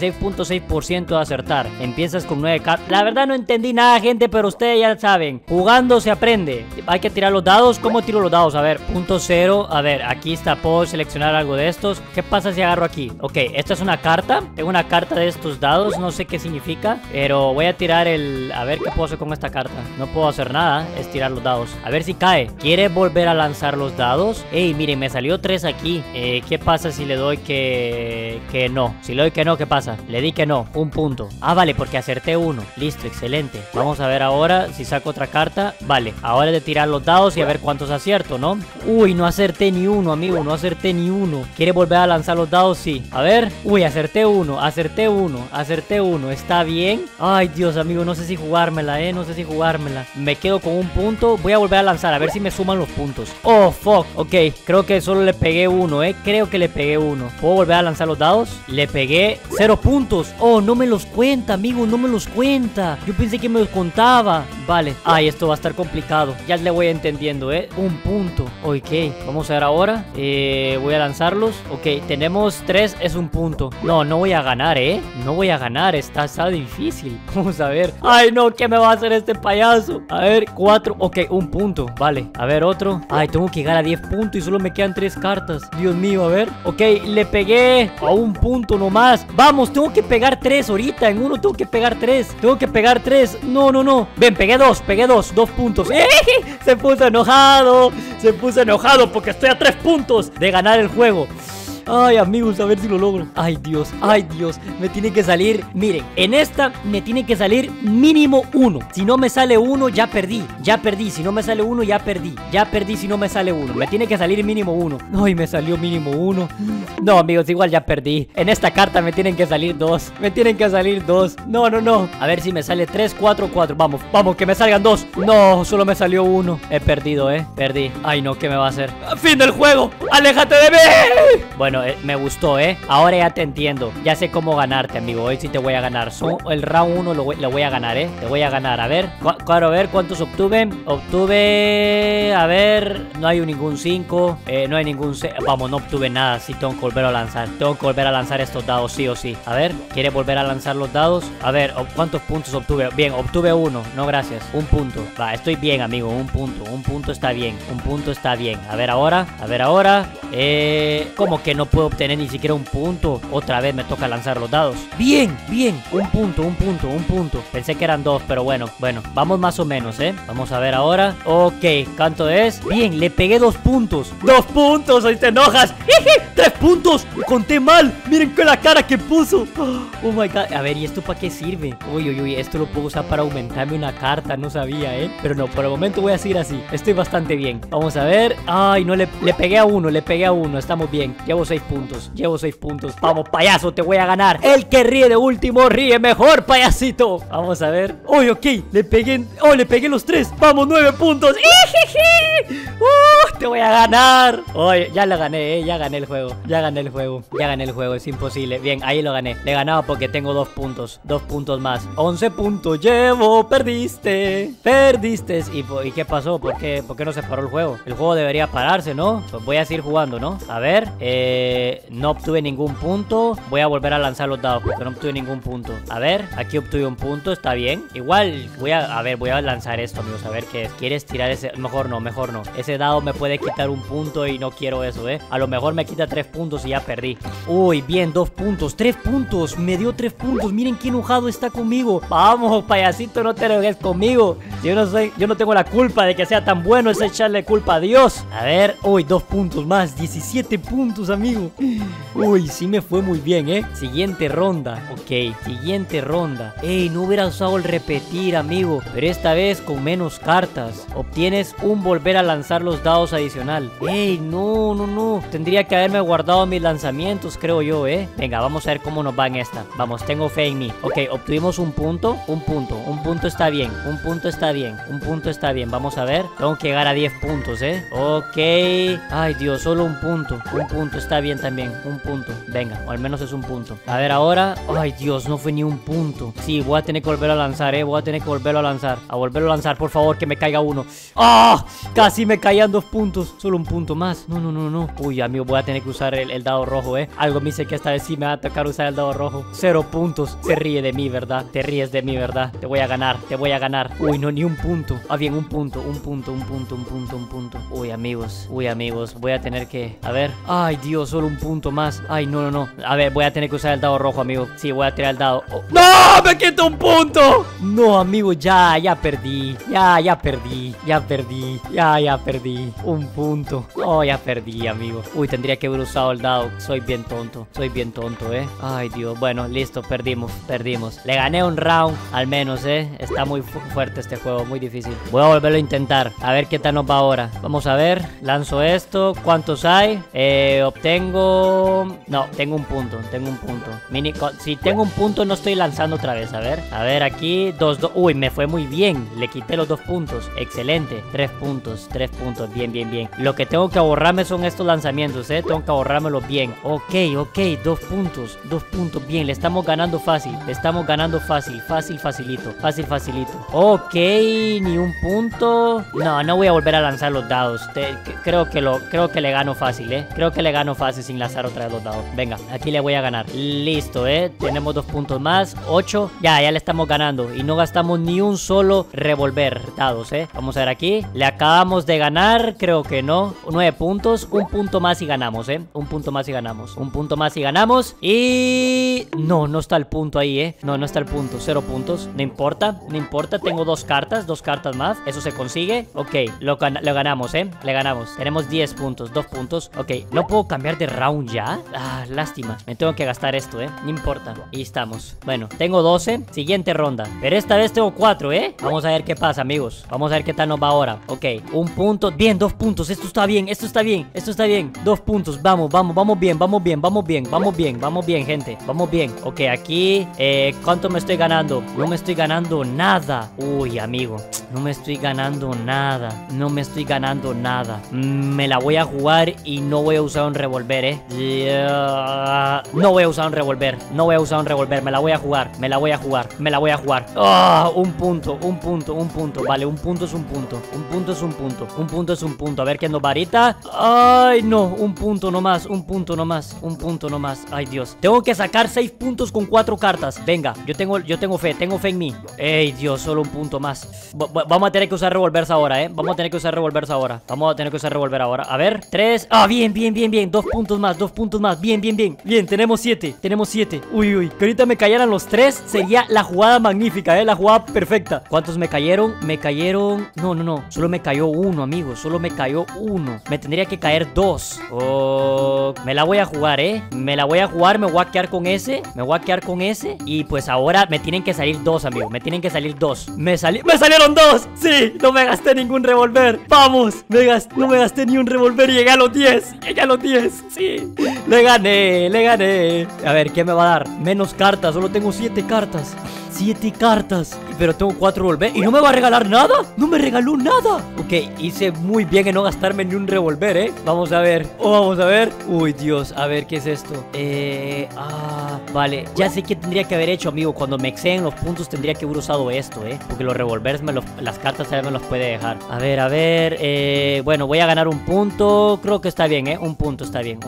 66.6% de acertar. Empiezas con 9 cartas. La verdad no entendí nada, gente, pero ustedes ya saben. Jugando se aprende. Hay que tirar los dados. ¿Cómo tiro los dados? A ver, punto 0. A ver, aquí está, puedo seleccionar algo de estos. ¿Qué pasa si agarro aquí? Ok, esta es una carta. Tengo una carta de estos dados, no sé qué significa, pero voy a tirar el... A ver qué puedo hacer con esta carta. No puedo hacer nada, es tirar los dados. A ver si cae. ¿Quiere volver a lanzar los dados? Ey, miren, me salió 3 aquí. ¿Qué pasa si le doy que no? Si le doy que no, ¿qué pasa? Le di que no, un punto. Ah, vale, porque acerté 1. Listo, excelente. Vamos a ver ahora si saco otra carta. Vale, ahora es de tirar los dados y a ver cuántos acierto, ¿no? Uy, no acerté acerté ni uno, amigo. No acerté ni uno. ¿Quiere volver a lanzar los dados? Sí. A ver. Uy, acerté uno. Acerté uno. Acerté uno. ¿Está bien? Ay, Dios, amigo. No sé si jugármela, no sé si jugármela. Me quedo con un punto. Voy a volver a lanzar. A ver si me suman los puntos. Oh, fuck. Ok. Creo que solo le pegué uno, Creo que le pegué uno. ¿Puedo volver a lanzar los dados? Le pegué 0 puntos. Oh, no me los cuenta, amigo. No me los cuenta. Yo pensé que me los contaba. Vale. Ay, esto va a estar complicado. Ya le voy entendiendo, un punto. Ok. Vamos a ver ahora. Voy a lanzarlos. Ok. Tenemos 3. Es un punto. No, no voy a ganar, No voy a ganar. Está difícil. Vamos a ver. Ay, no. ¿Qué me va a hacer este payaso? A ver. 4. Ok. Un punto. Vale. A ver, otro. Ay, tengo que llegar a 10 puntos y solo me quedan 3 cartas. Dios mío, a ver. Ok. Le pegué a un punto nomás. Vamos. Tengo que pegar 3 ahorita. En uno tengo que pegar 3. Tengo que pegar 3. No, no, no. Ven, pegué 2. Pegué 2. 2 puntos. Se puso enojado. Se puso enojado porque estoy a 3 puntos de ganar el juego. Ay, amigos, a ver si lo logro. Ay, Dios, me tiene que salir. Miren, en esta me tiene que salir mínimo 1. Si no me sale 1, ya perdí. Ya perdí, si no me sale 1, ya perdí. Ya perdí si no me sale 1. Me tiene que salir mínimo 1. Ay, me salió mínimo 1. No, amigos, igual ya perdí. En esta carta me tienen que salir 2. Me tienen que salir 2. No, no, no. A ver si me sale 3, 4, 4. Vamos, vamos, que me salgan 2. No, solo me salió 1. He perdido, Perdí. Ay, no, ¿qué me va a hacer? ¡Fin del juego! ¡Aléjate de mí! Bueno, me gustó, Ahora ya te entiendo. Ya sé cómo ganarte, amigo. Hoy sí te voy a ganar. El round 1 lo voy a ganar, Te voy a ganar. A ver, a ver cuántos obtuve. Obtuve... A ver... No hay ningún 5. No hay ningún... Vamos, no obtuve nada. Sí, tengo que volver a lanzar. Tengo que volver a lanzar estos dados, sí o sí. A ver, ¿quiere volver a lanzar los dados? A ver, ¿cuántos puntos obtuve? Bien, obtuve 1. No, gracias. Un punto. Va, estoy bien, amigo. Un punto. Un punto está bien. Un punto está bien. A ver ahora. A ver ahora. ¿Cómo que no puedo obtener ni siquiera un punto? Otra vez me toca lanzar los dados. Bien, bien. Un punto, un punto, un punto. Pensé que eran 2, pero bueno. Bueno, vamos más o menos, Vamos a ver ahora. Ok, ¿cuánto es? Bien, le pegué 2 puntos. 2 puntos, hoy te enojas. 3 puntos. Conté mal. Miren con la cara que puso. Oh my god. A ver, ¿y esto para qué sirve? Uy, uy, uy. Esto lo puedo usar para aumentarme una carta. No sabía, Pero no, por el momento voy a seguir así. Estoy bastante bien. Vamos a ver. Ay, no, le pegué a 1. Le pegué a 1. Estamos bien. Llevo 6 puntos. Llevo 6 puntos. Vamos, payaso, te voy a ganar. El que ríe de último ríe mejor, payasito. Vamos a ver. Uy, ok. Le pegué. Oh, le pegué los 3. Vamos, 9 puntos. Te voy a ganar. Oye, ya lo gané, Ya gané el juego. Ya gané el juego. Ya gané el juego. Es imposible. Bien, ahí lo gané. Le ganaba porque tengo 2 puntos. 2 puntos más. 11 puntos llevo. Perdiste. Perdiste. ¿Y qué pasó? ¿Por qué no se paró el juego? El juego debería pararse, ¿no? Pues voy a seguir jugando, ¿no? A ver. No obtuve ningún punto. Voy a volver a lanzar los dados porque no obtuve ningún punto. A ver, aquí obtuve un punto. Está bien. Igual voy a lanzar esto, amigos. A ver qué es. ¿Quieres tirar ese? Mejor no, mejor no. Ese dado me puede quitar un punto y no quiero eso, A lo mejor me quita 3 puntos y ya perdí. Uy, bien, 2 puntos. 3 puntos. Me dio 3 puntos. Miren qué enojado está conmigo. Vamos, payasito, no te enojes conmigo. Yo no tengo la culpa de que sea tan bueno. Es echarle culpa a Dios. A ver. Uy, 2 puntos más. 17 puntos, amigo. Uy, sí me fue muy bien, Siguiente ronda. Ok, siguiente ronda. Ey, no hubiera usado el repetir, amigo. Pero esta vez con menos cartas. Obtienes un volver a lanzar los dados adicional. Ey, no, no, no. Tendría que haberme guardado mis lanzamientos, creo yo, Venga, vamos a ver cómo nos va en esta. Vamos, tengo fe en mí. Ok, obtuvimos un punto. Un punto. Un punto está bien. Un punto está bien. Un punto está bien. Vamos a ver. Tengo que llegar a 10 puntos, Ok. Ay, Dios, solo un punto. Un punto está bien también. Un punto. Venga, o al menos es un punto. A ver ahora. Ay, Dios, no fue ni un punto. Sí, voy a tener que volver a lanzar, Voy a tener que volverlo a lanzar. A volverlo a lanzar, por favor, que me caiga uno. ¡Ah! Casi me caían 2 puntos. Solo un punto más. No, no, no, no. Uy, amigo, voy a tener que usar el dado rojo, Algo me dice que esta vez sí me va a tocar usar el dado rojo. 0 puntos. Se ríe de mí, ¿verdad? Te ríes de mí, ¿verdad? Te voy a ganar. Te voy a ganar. Uy, no, ni un punto. Ah, bien, un punto. Un punto, un punto, un punto, un punto. Uy, amigos. Uy, amigos. Voy a tener que... A ver. Ay, Dios, solo un punto más. Ay, no, no, no. A ver, voy a tener que usar el dado rojo, amigo. Sí, voy a tirar el dado. Oh. ¡No! ¡Me quito un punto! No, amigo, ya perdí. Ya perdí. Ya perdí. Ya perdí. un punto. Oh, ya perdí, amigo. Uy, tendría que haber usado el dado. Soy bien tonto, Ay, Dios. Bueno, listo, perdimos. Le gané un round, al menos, Está muy fuerte este juego, muy difícil. Voy a volverlo a intentar, a ver qué tal nos va ahora. Vamos a ver, lanzo esto. ¿Cuántos hay? Obtengo... No, tengo un punto. Si tengo un punto, no estoy lanzando otra vez. A ver, aquí, 2. Uy, me fue muy bien. Le quité los 2 puntos. Excelente. 3 puntos. Bien. Lo que tengo que ahorrarme son estos lanzamientos, Tengo que ahorrármelos bien. Ok. 2 puntos. Bien, le estamos ganando fácil. Facilito. Ok, ni un punto. No voy a volver a lanzar los dados. Creo que le gano fácil, Creo que le gano fácil sin lanzar otra vez los dados. Venga, aquí le voy a ganar. Listo, Tenemos 2 puntos más. 8. Ya le estamos ganando. Y no gastamos ni un solo revolver dados, Vamos a ver aquí. Le acabamos de ganar. Creo que no. 9 puntos. Un punto más y ganamos, Un punto más y ganamos. Y... No está el punto ahí, No está el punto. 0 puntos. No importa. Tengo 2 cartas. 2 cartas más. Eso se consigue. Ok, lo ganamos, Le ganamos. Tenemos 10 puntos. 2 puntos. Ok, no puedo cambiar de round ya. Ah, lástima. Me tengo que gastar esto, No importa. Y estamos. Bueno, tengo 12. Siguiente ronda. Pero esta vez tengo 4, Vamos a ver qué pasa, amigos. Vamos a ver qué tal nos va ahora. Ok, un punto. Bien, 2 puntos. Esto está bien. 2 puntos. Vamos bien, gente. Vamos bien. Ok, aquí. ¿Cuánto me estoy ganando? No me estoy ganando nada. Uy, amigo. No me estoy ganando nada. Me la voy a jugar y no voy a usar un revólver, No voy a usar un revólver. Me la voy a jugar. Un punto. Vale, un punto es un punto. A ver qué nos va ahorita. Ay, no. Un punto nomás. Ay, Dios. Tengo que sacar 6 puntos con 4 cartas. Venga, yo tengo fe en mí. Ey, Dios, solo un punto más. Vamos a tener que usar revólver ahora, Vamos a tener que usar revólver ahora. A ver, 3. Ah, bien. 2 puntos más. Bien, tenemos 7. Uy, que ahorita me cayeran los 3. Sería la jugada magnífica, la jugada perfecta. ¿Cuántos me cayeron? No. Solo me cayó 1, amigos. Me tendría que caer 2. Oh, me la voy a jugar, me voy a quedar con ese. Y pues ahora me tienen que salir 2, amigos. Me salieron 2. Sí, no me gasté ningún revólver. Vamos, no me gasté ni un revólver y llegué a los 10. Sí, le gané. A ver, ¿qué me va a dar? Menos cartas, solo tengo 7 cartas. Pero tengo 4 revólver. ¿Y no me va a regalar nada? No me regaló nada. Ok, hice muy bien en no gastarme ni un revólver, Vamos a ver. Uy, Dios, a ver, ¿qué es esto? Vale, ya sé qué tendría que haber hecho, amigo. Cuando me exceden los puntos tendría que haber usado esto, Porque los revólveres, las cartas también me los puede dejar. A ver, bueno, voy a ganar un punto. Creo que está bien, Un punto está bien.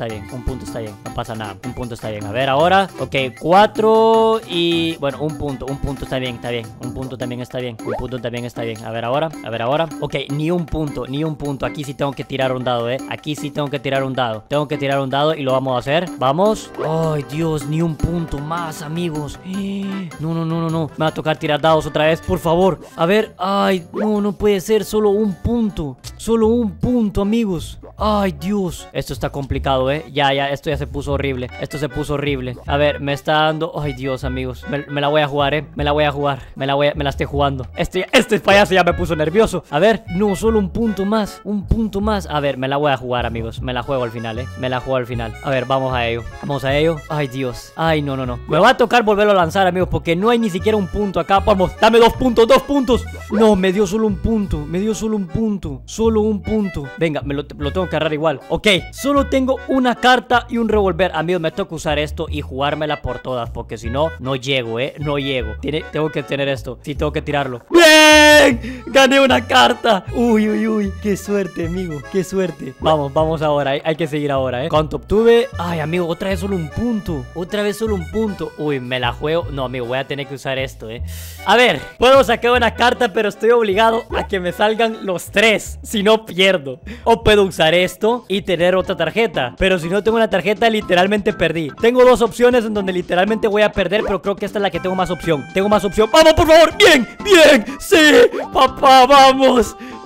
No pasa nada, un punto está bien. A ver, ahora, ok, 4 y... Bueno, un punto está bien. Un punto también está bien. A ver ahora. Ok, ni un punto. Aquí sí tengo que tirar un dado, Tengo que tirar un dado y lo vamos a hacer. Vamos. Ay, Dios, ni un punto más, amigos. No. Me va a tocar tirar dados otra vez, por favor. A ver, ay, no puede ser. Solo un punto, amigos. Ay, Dios. Esto está complicado, Ya, esto ya se puso horrible. A ver, me está dando... Ay, Dios, amigos. Me la voy a jugar, Me la estoy jugando. Este payaso ya me puso nervioso. A ver, no, solo un punto más. A ver, me la voy a jugar, amigos. Me la juego al final, A ver, vamos a ello. Ay, Dios. Ay, no. Me va a tocar volverlo a lanzar, amigos, porque no hay ni siquiera un punto acá. Vamos, dame 2 puntos. No, me dio solo un punto. Solo un punto. Venga, lo tengo que agarrar igual. Ok, solo tengo una carta y un revólver. Amigos, me toca usar esto y jugármela por todas, porque si no, no llego, No llego. Tengo que tener esto. Sí, tengo que tirarlo. ¡Bien! Gané una carta. Uy. Qué suerte, amigo. Qué suerte. Vamos ahora. Hay que seguir ahora, ¿Cuánto obtuve? Ay, amigo, otra vez solo un punto. Uy, me la juego. No, amigo, voy a tener que usar esto, A ver, puedo sacar una carta, pero estoy obligado a que me salgan los 3. Si no, pierdo. O puedo usar esto y tener otra tarjeta. Pero si no tengo una tarjeta, literalmente perdí. Tengo 2 opciones en donde literalmente voy a perder, pero creo que esta es la que tengo más opción. ¡Vamos, por favor! ¡Bien! Sí, papá, vamos.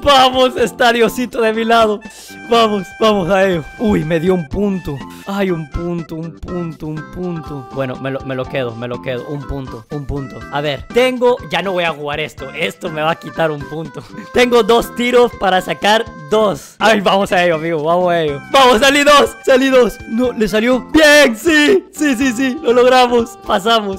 Vamos, está Diosito de mi lado. Vamos, vamos a ello. Uy, me dio un punto. Ay, un punto. Bueno, me lo quedo. Un punto. A ver, ya no voy a jugar esto. Esto me va a quitar un punto. Tengo 2 tiros para sacar 2. Ay, vamos a ello, amigo, vamos a ello. Vamos, salí 2. No, ¿le salió? Bien, sí. Lo logramos. Pasamos.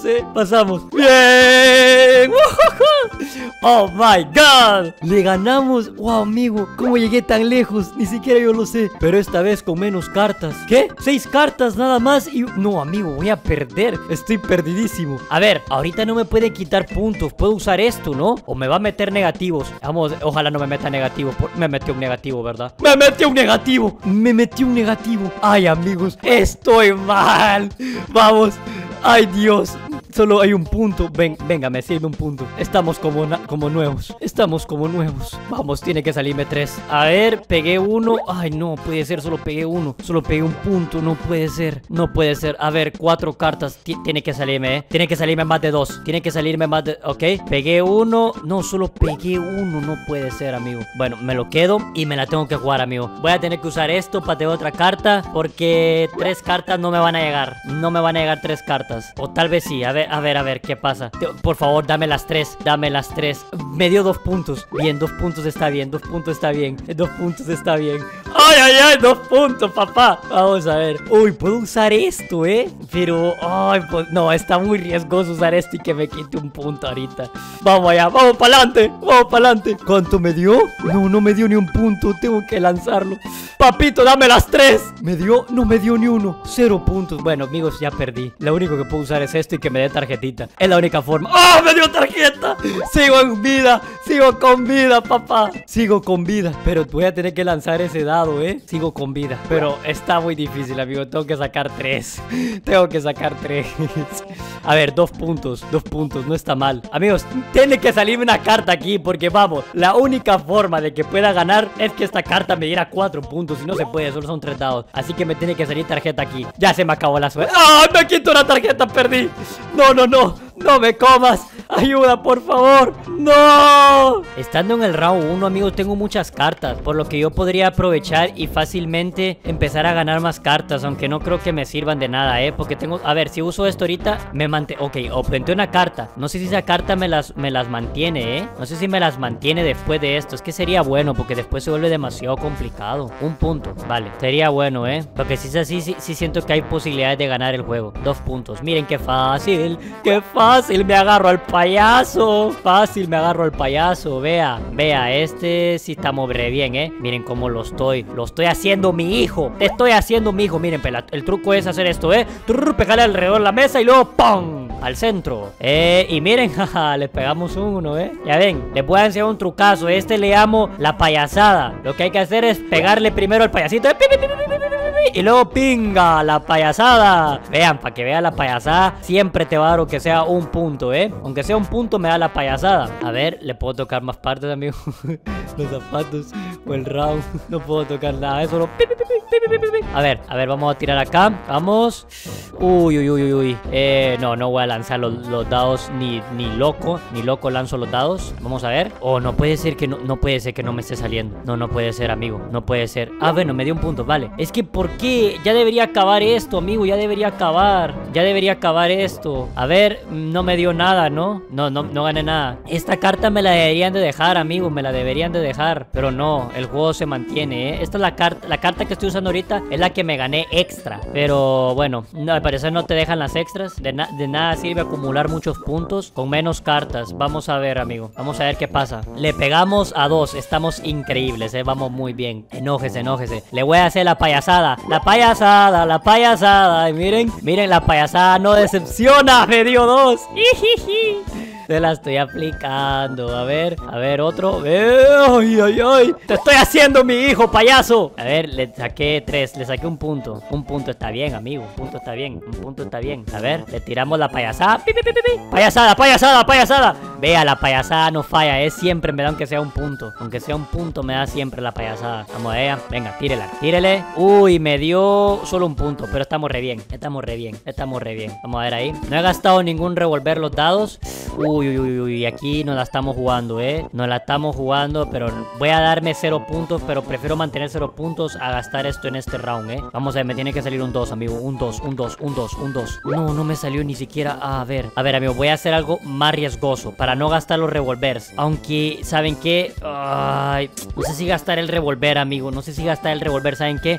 Bien. Oh my god. Le ganamos. Wow, amigo, ¿cómo llegué tan lejos? Ni siquiera yo lo sé. Pero esta vez con menos cartas. ¿Qué? 6 cartas nada más y... No, amigo, voy a perder. Estoy perdidísimo. A ver, ahorita no me puede quitar puntos. Puedo usar esto, ¿no? O me va a meter negativos. Vamos, ojalá no me meta negativo. Me metió un negativo, ¿verdad? Me metió un negativo. Ay, amigos, estoy mal. Vamos. Ay, Dios. Solo hay un punto. Venga, me sirve un punto. Estamos como nuevos. Vamos, tiene que salirme 3. A ver, pegué 1. Ay, no puede ser, solo pegué 1. Solo pegué un punto, no puede ser. A ver, 4 cartas. Tiene que salirme, Tiene que salirme más de 2. Ok, pegué 1. No, solo pegué 1. No puede ser, amigo. Bueno, me lo quedo y me la tengo que jugar, amigo. Voy a tener que usar esto para tener otra carta, porque 3 cartas no me van a llegar. 3 cartas. O tal vez sí. A ver, ¿qué pasa? Por favor, dame las 3. Me dio 2 puntos. Bien, 2 puntos está bien. 2 puntos está bien. Ay, 2 puntos, papá. Vamos a ver. Uy, puedo usar esto, pero, ay, pues, no, está muy riesgoso usar esto y que me quite un punto ahorita. Vamos allá, vamos para adelante. ¿Cuánto me dio? No me dio ni un punto. Tengo que lanzarlo. Papito, dame las 3. No me dio ni uno. 0 puntos. Bueno, amigos, ya perdí. Lo único que puedo usar es esto y que me dé tarjetita. Es la única forma. ¡Oh, me dio tarjeta! Sigo con vida, papá. Pero voy a tener que lanzar ese dado, Sigo con vida. Pero está muy difícil, amigo. Tengo que sacar 3. A ver, 2 puntos. No está mal. Amigos, tiene que salirme una carta aquí, porque vamos, la única forma de que pueda ganar es que esta carta me diera 4 puntos. Y no se puede, solo son 3 dados. Así que me tiene que salir tarjeta aquí. Ya se me acabó la suerte. ¡Ah! Me quito una tarjeta, perdí. No me comas. Ayuda, por favor. ¡No! Estando en el round 1, amigos, tengo muchas cartas, por lo que yo podría aprovechar y fácilmente empezar a ganar más cartas, aunque no creo que me sirvan de nada, porque tengo... A ver, si uso esto ahorita, me mantengo... Ok, obtenté una carta. No sé si esa carta me las mantiene, No sé si me las mantiene después de esto. Es que sería bueno, porque después se vuelve demasiado complicado. Un punto, vale. Sería bueno, Porque si es así, sí siento que hay posibilidades de ganar el juego. 2 puntos. Miren qué fácil. Me agarro al payaso. Vea, este sí estamos re bien, Miren cómo lo estoy haciendo mi hijo. Te estoy haciendo mi hijo. Miren, el truco es hacer esto, pegarle alrededor de la mesa y luego ¡pum! Al centro. Y miren, jaja, le pegamos uno, Ya ven, les voy a enseñar un trucazo. Este le llamo la payasada. Lo que hay que hacer es pegarle primero al payasito y luego pinga la payasada. Vean, para que vean la payasada, siempre te va a dar aunque sea un punto, aunque sea un punto me da la payasada. A ver, le puedo tocar más partes, amigo. Los zapatos o el round. No puedo tocar nada, eso solo... A ver, vamos a tirar acá. Vamos. Uy. No voy a lanzar los dados ni loco lanzo los dados. Vamos a ver. Oh, no puede ser que no puede ser que no me esté saliendo. No puede ser, amigo. No puede ser. Ah, bueno, me dio un punto, vale. Es que ¿por qué? Ya debería acabar esto, amigo. Ya debería acabar esto. A ver, no me dio nada, ¿no? No gané nada. Esta carta me la deberían de dejar, amigo. Pero no, el juego se mantiene, Esta es la carta que estoy usando ahorita. Es la que me gané extra. Pero bueno, no, al parecer no te dejan las extras. De nada sirve acumular muchos puntos con menos cartas. Vamos a ver, amigo. Vamos a ver qué pasa. Le pegamos a 2. Estamos increíbles, Vamos muy bien. Enójese. Le voy a hacer la payasada. Y miren, la payasada no decepciona. Me dio 2. Se la estoy aplicando. A ver, otro. Ay. Te estoy haciendo mi hijo, payaso. A ver, le saqué 3. Le saqué un punto. Un punto está bien, amigo. Un punto está bien. A ver, le tiramos la payasada. Payasada. Vea, la payasada no falla, siempre me da aunque sea un punto. Me da siempre la payasada. Vamos a ella. Venga, tírele. Uy, me dio solo un punto, pero estamos re bien. Vamos a ver ahí. No he gastado ningún revolver los dados. Uy, uy, uy, uy, aquí nos la estamos jugando, nos la estamos jugando, pero voy a darme 0 puntos, pero prefiero mantener 0 puntos a gastar esto en este round, Vamos a ver, me tiene que salir un 2, amigo. Un 2, un 2, un 2, un 2. No, no me salió ni siquiera. A ver, amigo, voy a hacer algo más riesgoso para no gastar los revolvers. Aunque, ¿saben qué? Ay, no sé si gastar el revolver, amigo. No sé si gastar el revolver, ¿saben qué?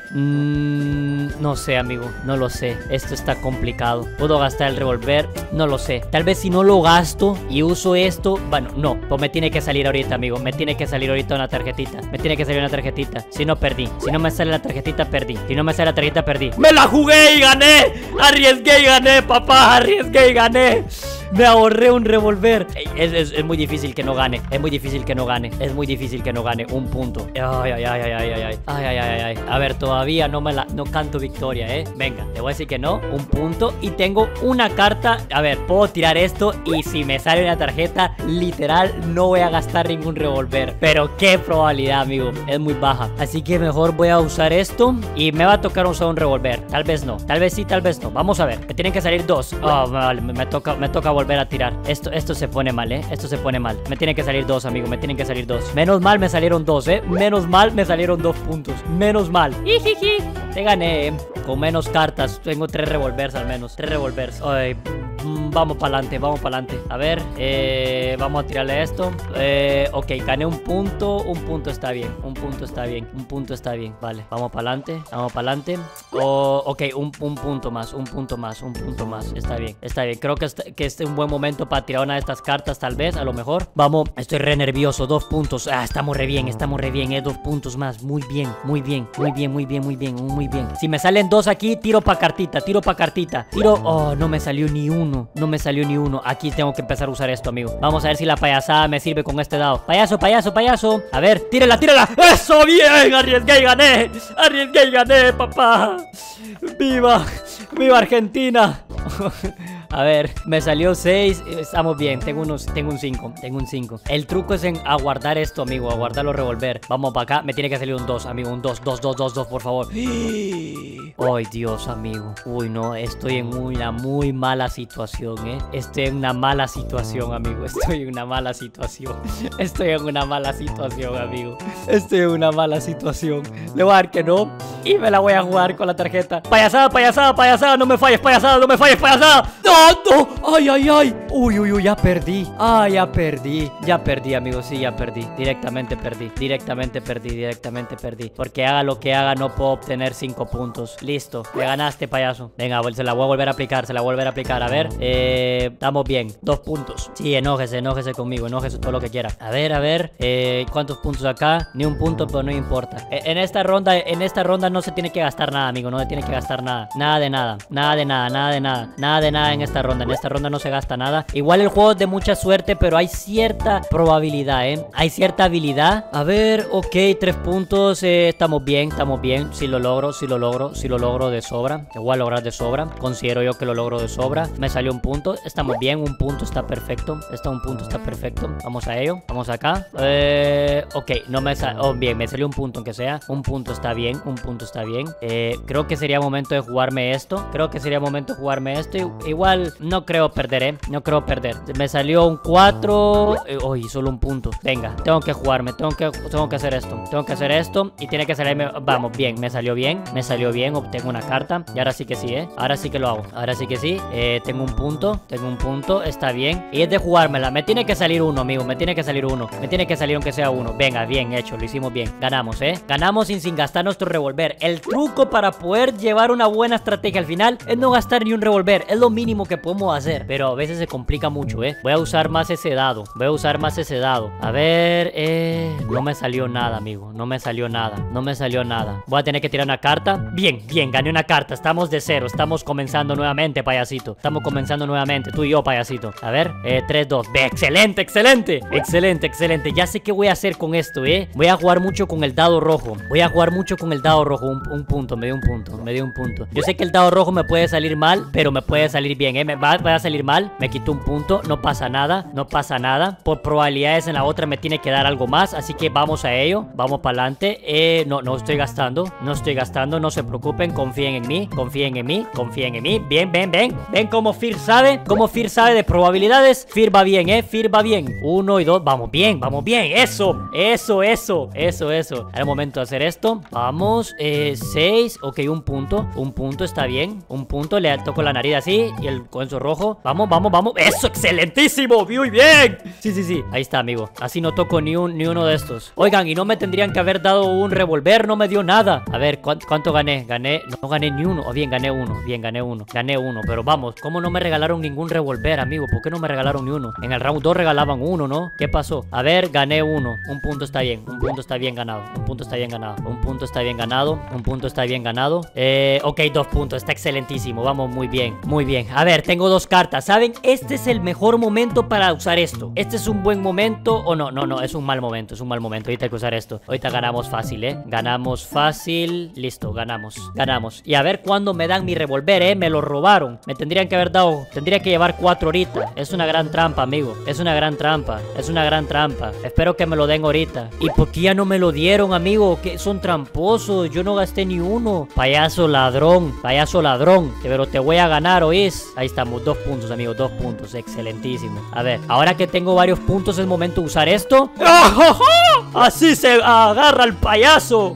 No sé, amigo, no lo sé. Esto está complicado. ¿Puedo gastar el revolver? No lo sé. Tal vez si no lo gasto y uso esto. Bueno, no, pues me tiene que salir ahorita, amigo. Me tiene que salir ahorita una tarjetita. Me tiene que salir una tarjetita. Si no, perdí. Si no me sale la tarjetita, perdí. Si no me sale la tarjetita, perdí. ¡Me la jugué y gané! ¡Arriesgué y gané, papá! ¡Arriesgué y gané! Me ahorré un revolver. Es muy difícil que no gane. Es muy difícil que no gane. Es muy difícil que no gane. Un punto. Ay, ay, ay, ay, ay, ay. Ay, ay, ay, ay. A ver, todavía no canto victoria, Venga, te voy a decir que no. Un punto. Y tengo una carta. A ver, puedo tirar esto. Y si me sale una tarjeta, literal, no voy a gastar ningún revolver. Pero qué probabilidad, amigo. Es muy baja. Así que mejor voy a usar esto. Y me va a tocar usar un revolver. Tal vez no. Tal vez sí, tal vez no. Vamos a ver. Me tienen que salir 2. Oh, vale, me toca volver a tirar. Esto se pone mal, Esto se pone mal. Me tienen que salir 2, amigo. Me tienen que salir 2. Menos mal me salieron 2, Menos mal me salieron 2 puntos. Menos mal. Jijiji. Te gané, Con menos cartas. Tengo 3 revolvers al menos. 3 revolvers. Ay, vamos para adelante, vamos para adelante. A ver, vamos a tirarle esto. Ok, gané un punto. Un punto está bien. Un punto está bien. Un punto está bien. Vale, vamos para adelante. Vamos para adelante. Ok, un punto más. Un punto más. Un punto más. Está bien. Está bien. Creo que este es un buen momento para tirar una de estas cartas, tal vez, a lo mejor. Vamos, estoy re nervioso. 2 puntos. Estamos re bien. Estamos re bien, 2 puntos más. Muy bien. Muy bien. Muy bien, muy bien, muy bien. Muy bien. Si me salen 2 aquí, tiro para cartita. Tiro para cartita. Tiro. Oh, no me salió ni uno. No me salió ni uno. Aquí tengo que empezar a usar esto, amigo. Vamos a ver si la payasada me sirve con este dado. Payaso, payaso, payaso. A ver, tírala, tírala. ¡Eso, bien! Arriesgué y gané. Arriesgué y gané, papá. ¡Viva! ¡Viva Argentina! A ver, me salió 6. Estamos bien, tengo un 5. Tengo un 5. El truco es en aguardar esto, amigo. Aguardarlo, revolver. Vamos para acá, me tiene que salir un 2, amigo. Un 2, 2, 2, 2, 2, por favor. Ay, Dios, amigo. Uy, no, estoy en una muy mala situación, Estoy en una mala situación, amigo. Estoy en una mala situación. Estoy en una mala situación, amigo. Estoy en una mala situación. Le voy a dar que no y me la voy a jugar con la tarjeta. Payasada, payasada, payasada. No me falles, payasada, no me falles, payasada. ¡No! ¡No! ¡Ay, ay, ay! Uy, uy, uy, ya perdí. Ah, ya perdí. Ya perdí, amigo, sí, ya perdí. Directamente perdí. Directamente perdí, directamente perdí. Porque haga lo que haga, no puedo obtener 5 puntos. Listo, me ganaste, payaso. Venga, se la voy a volver a aplicar, se la voy a volver a aplicar. A ver, estamos bien. 2 puntos. Sí, enójese conmigo, enójese todo lo que quiera. A ver, ¿cuántos puntos acá? Ni un punto, pero no importa. En esta ronda no se tiene que gastar nada, amigo. No se tiene que gastar nada. Nada de nada. Nada de nada, nada de nada. Nada de nada en esta ronda. En esta ronda no se gasta nada. Igual el juego es de mucha suerte, pero hay cierta probabilidad, Hay cierta habilidad. A ver, ok, 3 puntos. Estamos bien, estamos bien. Si lo logro, si lo logro, si lo logro de sobra. Lo voy a lograr de sobra. Considero yo que lo logro de sobra. Me salió un punto. Estamos bien, un punto está perfecto. Un punto está perfecto. Vamos a ello. Vamos acá. Ok, no me salió. Oh, bien, me salió un punto, aunque sea. Un punto está bien, un punto está bien. Creo que sería momento de jugarme esto. Creo que sería momento de jugarme esto. Igual no creo perder, No creo perder. Me salió un 4. Uy, solo un punto. Venga, tengo que jugarme. Tengo que hacer esto. Tengo que hacer esto. Y tiene que salirme. Vamos, bien. Me salió bien. Me salió bien. Obtengo una carta. Y ahora sí que sí, Ahora sí que lo hago. Ahora sí que sí. Tengo un punto. Tengo un punto. Está bien. Y es de jugármela. Me tiene que salir uno, amigo. Me tiene que salir uno. Me tiene que salir aunque sea uno. Venga, bien hecho. Lo hicimos bien. Ganamos, Ganamos sin gastar nuestro revolver. El truco para poder llevar una buena estrategia al final es no gastar ni un revolver. Es lo mínimo que podemos hacer. Pero a veces se complica mucho, Voy a usar más ese dado. Voy a usar más ese dado. A ver, no me salió nada, amigo. No me salió nada. No me salió nada. Voy a tener que tirar una carta. Bien, bien, gané una carta. Estamos de cero. Estamos comenzando nuevamente, payasito. Estamos comenzando nuevamente. Tú y yo, payasito. A ver, 3-2. Excelente, excelente. Excelente, excelente. Ya sé qué voy a hacer con esto, Voy a jugar mucho con el dado rojo. Voy a jugar mucho con el dado rojo. Un punto, me dio un punto. Me dio un punto. Yo sé que el dado rojo me puede salir mal, pero me puede salir bien. Me va a salir mal. Me quito un punto. No pasa nada. No pasa nada. Por probabilidades en la otra me tiene que dar algo más. Así que vamos a ello. Vamos para adelante. No estoy gastando. No estoy gastando. No se preocupen. Confíen en mí. Confíen en mí. Confíen en mí. Bien, ven. Ven cómo Fir sabe. Cómo Fir sabe de probabilidades. Fir va bien, Fir va bien. 1 y 2. Vamos bien. Vamos bien. Eso. Es el momento de hacer esto. Vamos. 6. Ok, un punto. Un punto está bien. Un punto. Le toco la nariz así. Y el conso rojo. Vamos. Eso, excelentísimo. Muy bien. Sí. Ahí está, amigo. Así no toco ni uno de estos. Oigan, y no me tendrían que haber dado un revólver. No me dio nada. A ver, ¿cuánto gané? No gané ni uno. Bien, gané uno. Gané uno. Pero vamos, ¿cómo no me regalaron ningún revólver, amigo? ¿Por qué no me regalaron ni uno? En el round 2 regalaban uno, ¿no? ¿Qué pasó? A ver, gané uno. Un punto está bien. Un punto está bien ganado. Un punto está bien ganado. Ok, 2 puntos. Está excelentísimo. Vamos, muy bien. A ver, tengo 2 cartas. ¿Saben? Este es el mejor momento para usar esto. Este es un buen momento. O no. Es un mal momento. Ahorita hay que usar esto. Ahorita ganamos fácil, Ganamos fácil. Listo, ganamos. Y a ver cuándo me dan mi revólver, Me lo robaron. Me tendrían que haber dado. Tendría que llevar 4 ahorita. Es una gran trampa, amigo. Es una gran trampa. Espero que me lo den ahorita. ¿Y por qué ya no me lo dieron, amigo? Que son tramposos. Yo no gasté ni uno. Payaso ladrón. Pero te voy a ganar, ¿oís? Ahí estamos. 2 puntos, amigo. 2 puntos. Excelentísimo. A ver, ahora que tengo varios puntos, es momento de usar esto. Así se agarra el payaso.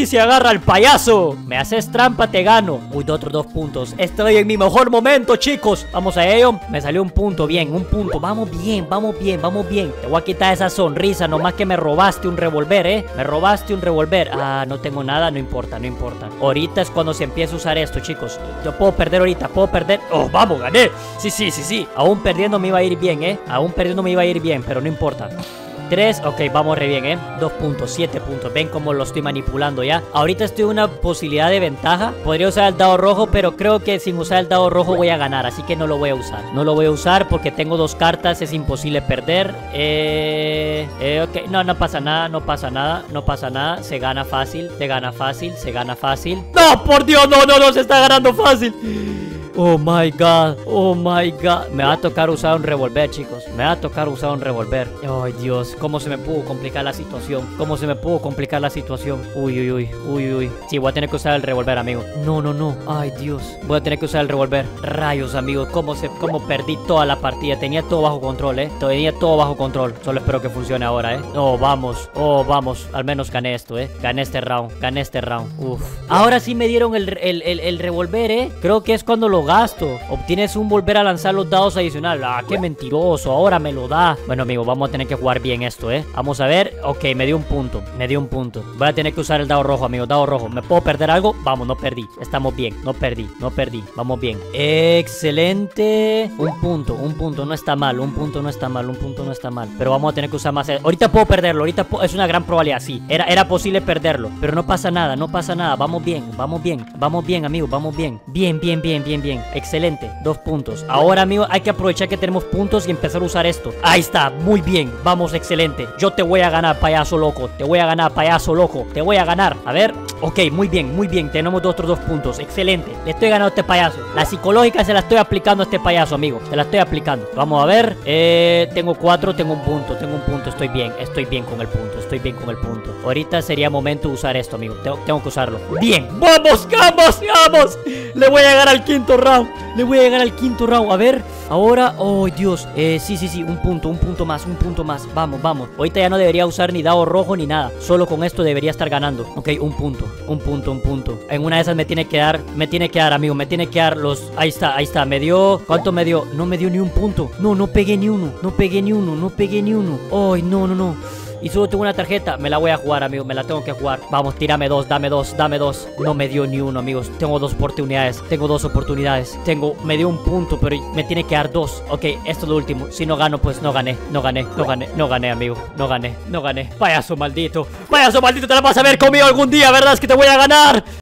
Me haces trampa, te gano. Uy, otros 2 puntos. Estoy en mi mejor momento, chicos. Vamos a ello. Me salió un punto. Bien, un punto. Vamos bien. Te voy a quitar esa sonrisa. Nomás que me robaste un revólver, Me robaste un revólver. Ah, no tengo nada. No importa. Ahorita es cuando se empieza a usar esto, chicos. Yo puedo perder ahorita. Oh, vamos, gané. Sí. Aún perdiendo me iba a ir bien, pero no importa. 3, ok, vamos re bien, 2 puntos, 7 puntos. Ven cómo lo estoy manipulando ya. Ahorita estoy en una posibilidad de ventaja. Podría usar el dado rojo, pero creo que sin usar el dado rojo voy a ganar. Así que no lo voy a usar. No lo voy a usar porque tengo 2 cartas. Es imposible perder. Ok, no pasa nada. Se gana fácil. ¡No, por Dios! No, se está ganando fácil. Oh my god. Me va a tocar usar un revólver, chicos. Ay, Dios. ¿Cómo se me pudo complicar la situación? Uy. Sí, voy a tener que usar el revólver, amigo. No. Ay, Dios. Voy a tener que usar el revólver. Rayos, amigo. ¿Cómo perdí toda la partida? Tenía todo bajo control, Solo espero que funcione ahora, Oh, vamos. Al menos gané esto, Gané este round. Uf. Ahora sí me dieron el revólver, Creo que es cuando lo gasto. Obtienes un volver a lanzar los dados adicional. Ah, qué mentiroso. Ahora me lo da. Bueno, amigo, vamos a tener que jugar bien esto, Vamos a ver. Ok, me dio un punto. Voy a tener que usar el dado rojo, amigo. Dado rojo. ¿Me puedo perder algo? Vamos, no perdí. Estamos bien. No perdí. Vamos bien. Excelente. Un punto. No está mal. Pero vamos a tener que usar más. Ahorita puedo perderlo. Es una gran probabilidad. Sí. Era posible perderlo. Pero no pasa nada. Vamos bien, amigo. Vamos bien. Bien. Excelente. 2 puntos. Ahora, amigo, hay que aprovechar que tenemos puntos y empezar a usar esto. Ahí está. Muy bien. Vamos, excelente. Yo te voy a ganar, payaso loco. Te voy a ganar. A ver. Ok, muy bien. Tenemos otros 2 puntos. Excelente. Le estoy ganando a este payaso. La psicológica se la estoy aplicando a este payaso, amigo. Se la estoy aplicando. Vamos a ver. Tengo 4. Tengo un punto. Estoy bien con el punto. Ahorita sería momento de usar esto, amigo. Tengo que usarlo. Bien. ¡Vamos! Le voy a llegar al quinto round. A ver. Ahora. Oh, Dios. Sí. Un punto más. Vamos. Ahorita ya no debería usar ni dado rojo ni nada. Solo con esto debería estar ganando. Ok, un punto. En una de esas me tiene que dar, amigo. Me tiene que dar los. Ahí está. Me dio. ¿Cuánto me dio? No me dio ni un punto. No pegué ni uno. Ay, no. Y solo tengo una tarjeta. Me la voy a jugar, amigo. Me la tengo que jugar. Vamos, tírame 2. Dame 2. No me dio ni uno, amigos. Tengo 2 oportunidades. Me dio un punto, pero me tiene que dar 2. Ok, esto es lo último. Si no gano, pues no gané. No gané, amigo. No gané. Payaso maldito. Te la vas a ver conmigo algún día, ¿verdad? Es que te voy a ganar.